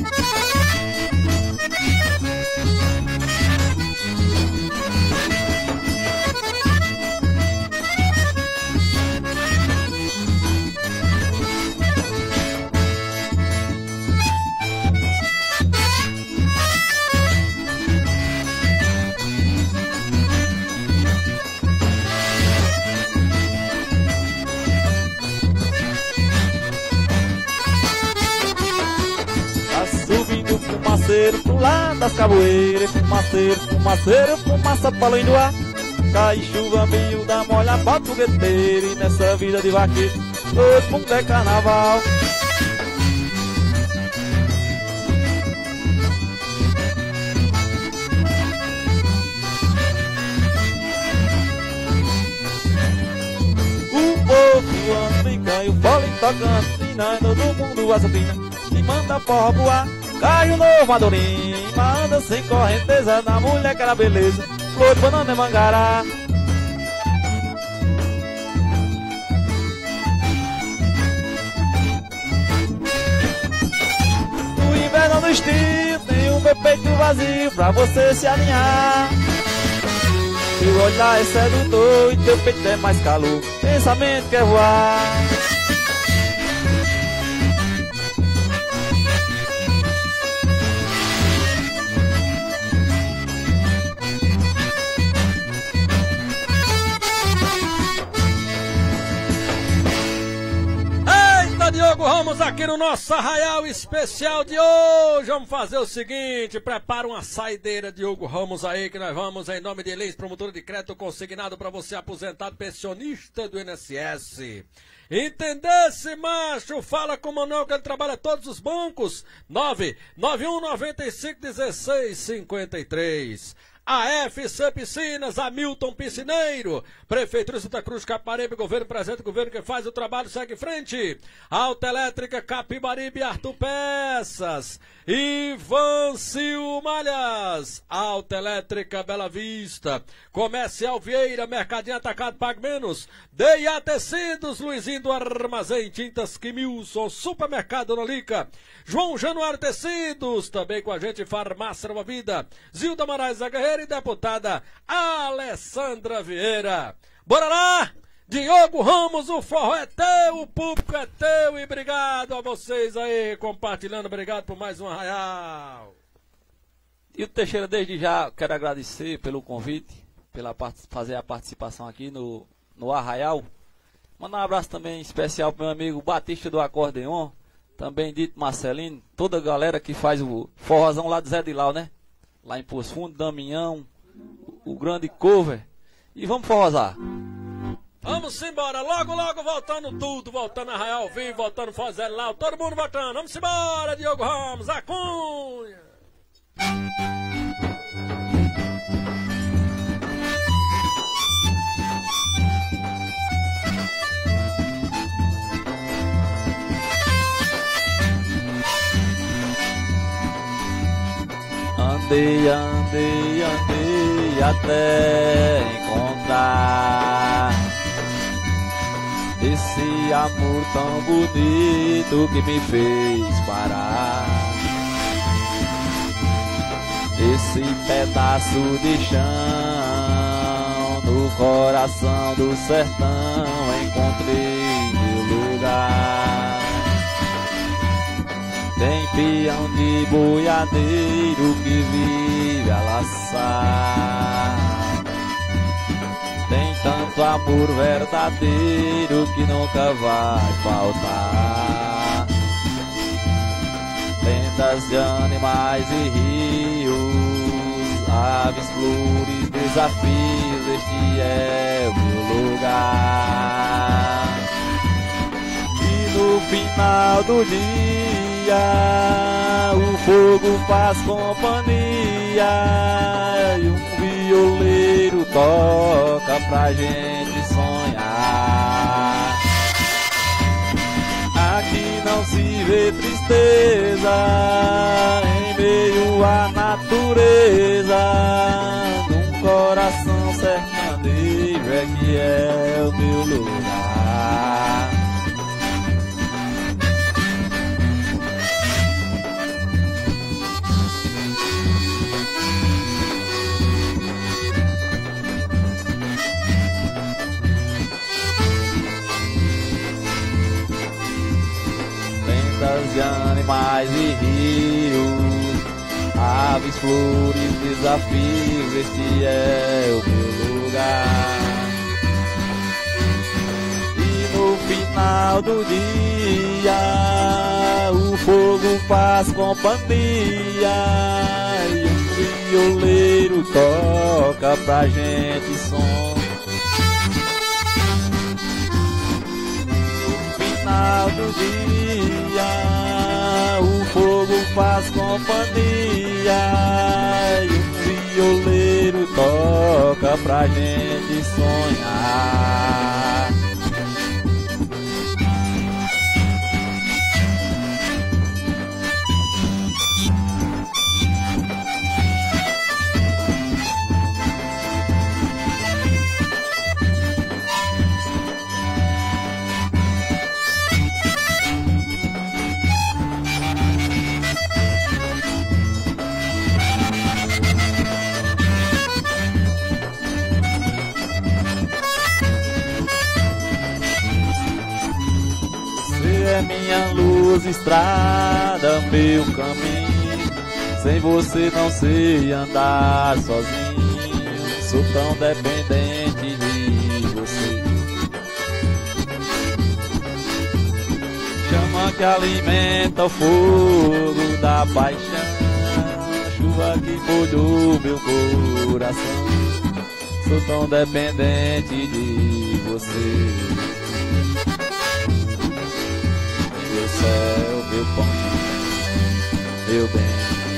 Fumaceiro pro lado das caboeiras, fumaceiro, fumaceiro, fumaça pra além do ar. Cai chuva, miúda, molha, bota o fogueteiro. E nessa vida de vaqueiro, todo mundo é carnaval. O povo anda e cai, o fole tocando, e nós todo mundo assassina e manda porra voar. Cai o novo Madurim, manda sem correnteza na mulher que era beleza, flor de banana e mangará. No inverno no estilo, tem um meu peito vazio pra você se alinhar. Seu olhar é sedutor e teu peito é mais calor, pensamento quer voar. Diogo Ramos aqui no nosso Arraial Especial de hoje. Vamos fazer o seguinte, prepara uma saideira, Diogo Ramos, aí, que nós vamos, em nome de Elis, promotora de crédito consignado para você aposentado pensionista do INSS. Entendesse, macho? Fala com o Manuel, que ele trabalha todos os bancos. 991951653. AFC Piscinas, Hamilton Piscineiro, Prefeitura de Santa Cruz, Caparibe, governo presente, governo que faz o trabalho, segue em frente. Autoelétrica Capibaribe, Arthur Peças, Ivan Silmalhas, Autoelétrica Bela Vista, Comercial Vieira, Mercadinho Atacado, Pague Menos, D&A Tecidos, Luizinho do Armazém, Tintas Quimilson, Supermercado Nolica, João Januário Tecidos, também com a gente, Farmácia Nova Vida, Zilda Moraes da Guerreira e deputada Alessandra Vieira. Bora lá! Diogo Ramos, o forró é teu, o público é teu e obrigado a vocês aí compartilhando, obrigado por mais um Arraial. E o Teixeira, desde já quero agradecer pelo convite, pela fazer a participação aqui no Arraial. Mandar um abraço também especial para meu amigo Batista do Acordeon, também dito Marcelino, toda a galera que faz o forrozão lá do Zé de Lau, né? Lá em Poço Fundo, Damião, o grande cover. E vamos forrozar. Vamos embora, logo, logo voltando tudo, voltando a Arraial ao vivo, voltando Forró lá, todo mundo voltando. Vamos embora, Diogo Ramos, a Cunha. Andei, andei, andei até encontrar esse amor tão bonito que me fez parar. Esse pedaço de chão no coração do sertão, encontrei meu lugar. Tem peão de boiadeiro que vive a laçar. Tem tanto amor verdadeiro que nunca vai faltar. Lendas de animais e rios, aves, flores, desafios, este é o meu lugar. E no final do dia o fogo faz companhia e um violeiro toca pra gente sonhar. Aqui não se vê tristeza em meio à natureza, num coração sertanejo é que é o meu lugar. De animais e rios, aves, flores, desafios, este é o meu lugar. E no final do dia o fogo faz companhia e um violeiro toca pra gente som. No final do dia o fogo faz companhia e um violeiro toca pra gente sonhar. minha luz, estrada, meu caminho. Sem você não sei andar sozinho, sou tão dependente de você. Chama que alimenta o fogo da paixão, chuva que molhou meu coração, sou tão dependente de você. Meu céu, meu pão, meu bem,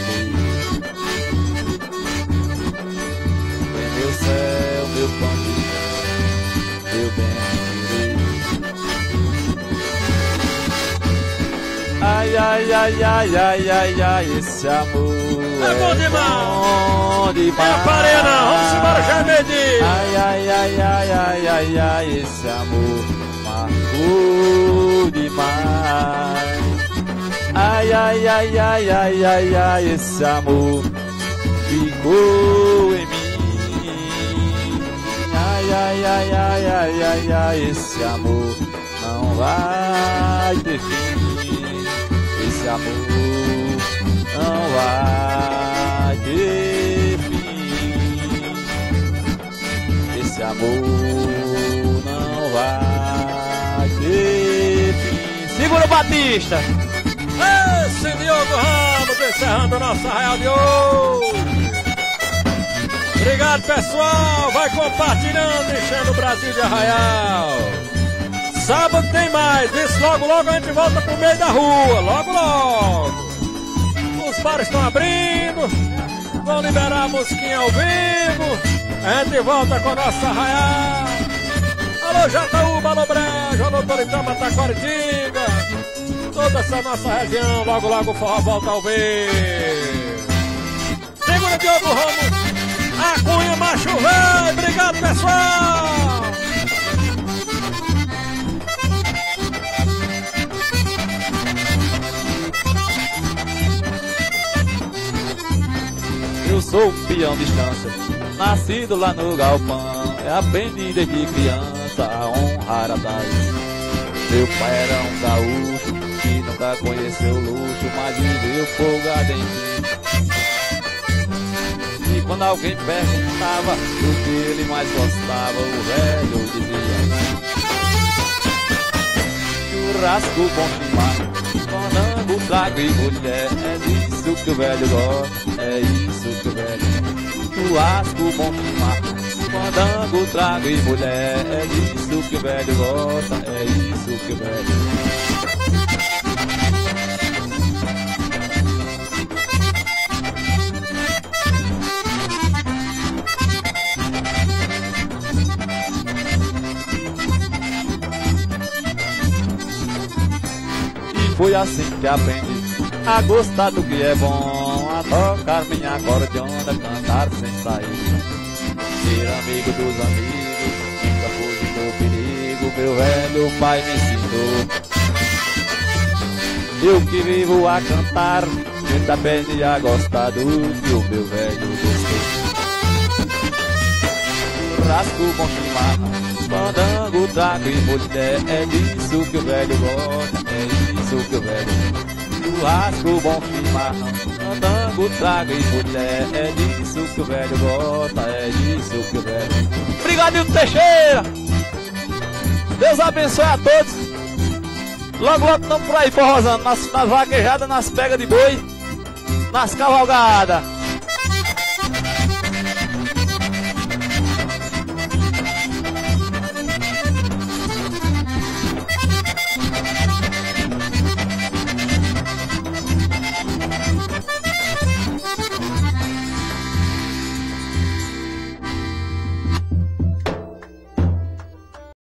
meu céu, meu pão, meu bem. Ai, ai, ai, ai, ai, ai, ai, esse amor É bom demais! É a parena, vamos embora, Jaimedi! Ai, ai, ai, ai, ai, ai, ai, esse amor marcou demais. Ai, ai, ai, ai, ai, ai, ai, esse amor ficou em mim. Ai, ai, ai, ai, ai, ai, ai, esse amor não vai ter fim. Esse amor não vai ter fim. Esse amor não vai ter fim. Segura o Batista! Esse Diogo Ramos, encerrando a nossa Arraial de hoje. Obrigado, pessoal. Vai compartilhando, enchendo o Brasil de Arraial. Sábado tem mais. Isso, logo, logo a gente volta pro meio da rua. Logo, logo. Os bares estão abrindo. Vão liberar a musiquinha ao vivo. A gente volta com a nossa Arraial. Alô, Jataúba, alô, Brejo, alô, Toritama, Taquaritinga. Toda essa nossa região, logo, logo o forró volta ao ver. Segura Diogo Ramos, a Cunha Macho Velho. Obrigado, pessoal. Eu sou um peão de estância, nascido lá no galpão. Aprendi desde criança a honrar a Deus. Meu pai era um gaúcho que nunca conheceu luxo, mas viveu folgado em mim. E quando alguém perguntava do que ele mais gostava, o velho dizia: churrasco bom chimarrão, fandango, trago e mulher. É disso que o velho gosta, é isso que o velho gosta. Churrasco bom chimarrão, fandango, trago e mulher. É disso que o velho gosta, é isso que o velho gosta. E foi assim que aprendi a gostar do que é bom, a tocar minha acordeona, cantar sem sair, ser amigo dos amigos, nunca fugi do perigo, meu velho pai me ensinou. Eu que vivo a cantar, gente aprende a gostar do que o meu velho gostou. Churrasco bom chimarrão, fandango, trago e mulher. É disso que o velho gosta, é isso que o velho gosta. Churrasco bom chimarrão, fandango, trago e mulher. É disso que o velho gosta, é disso que o velho gosta. Obrigado, Teixeira! Deus abençoe a todos. Logo, logo estamos por aí forrosando, nas vaquejadas, nas pegas de boi, nas cavalgadas.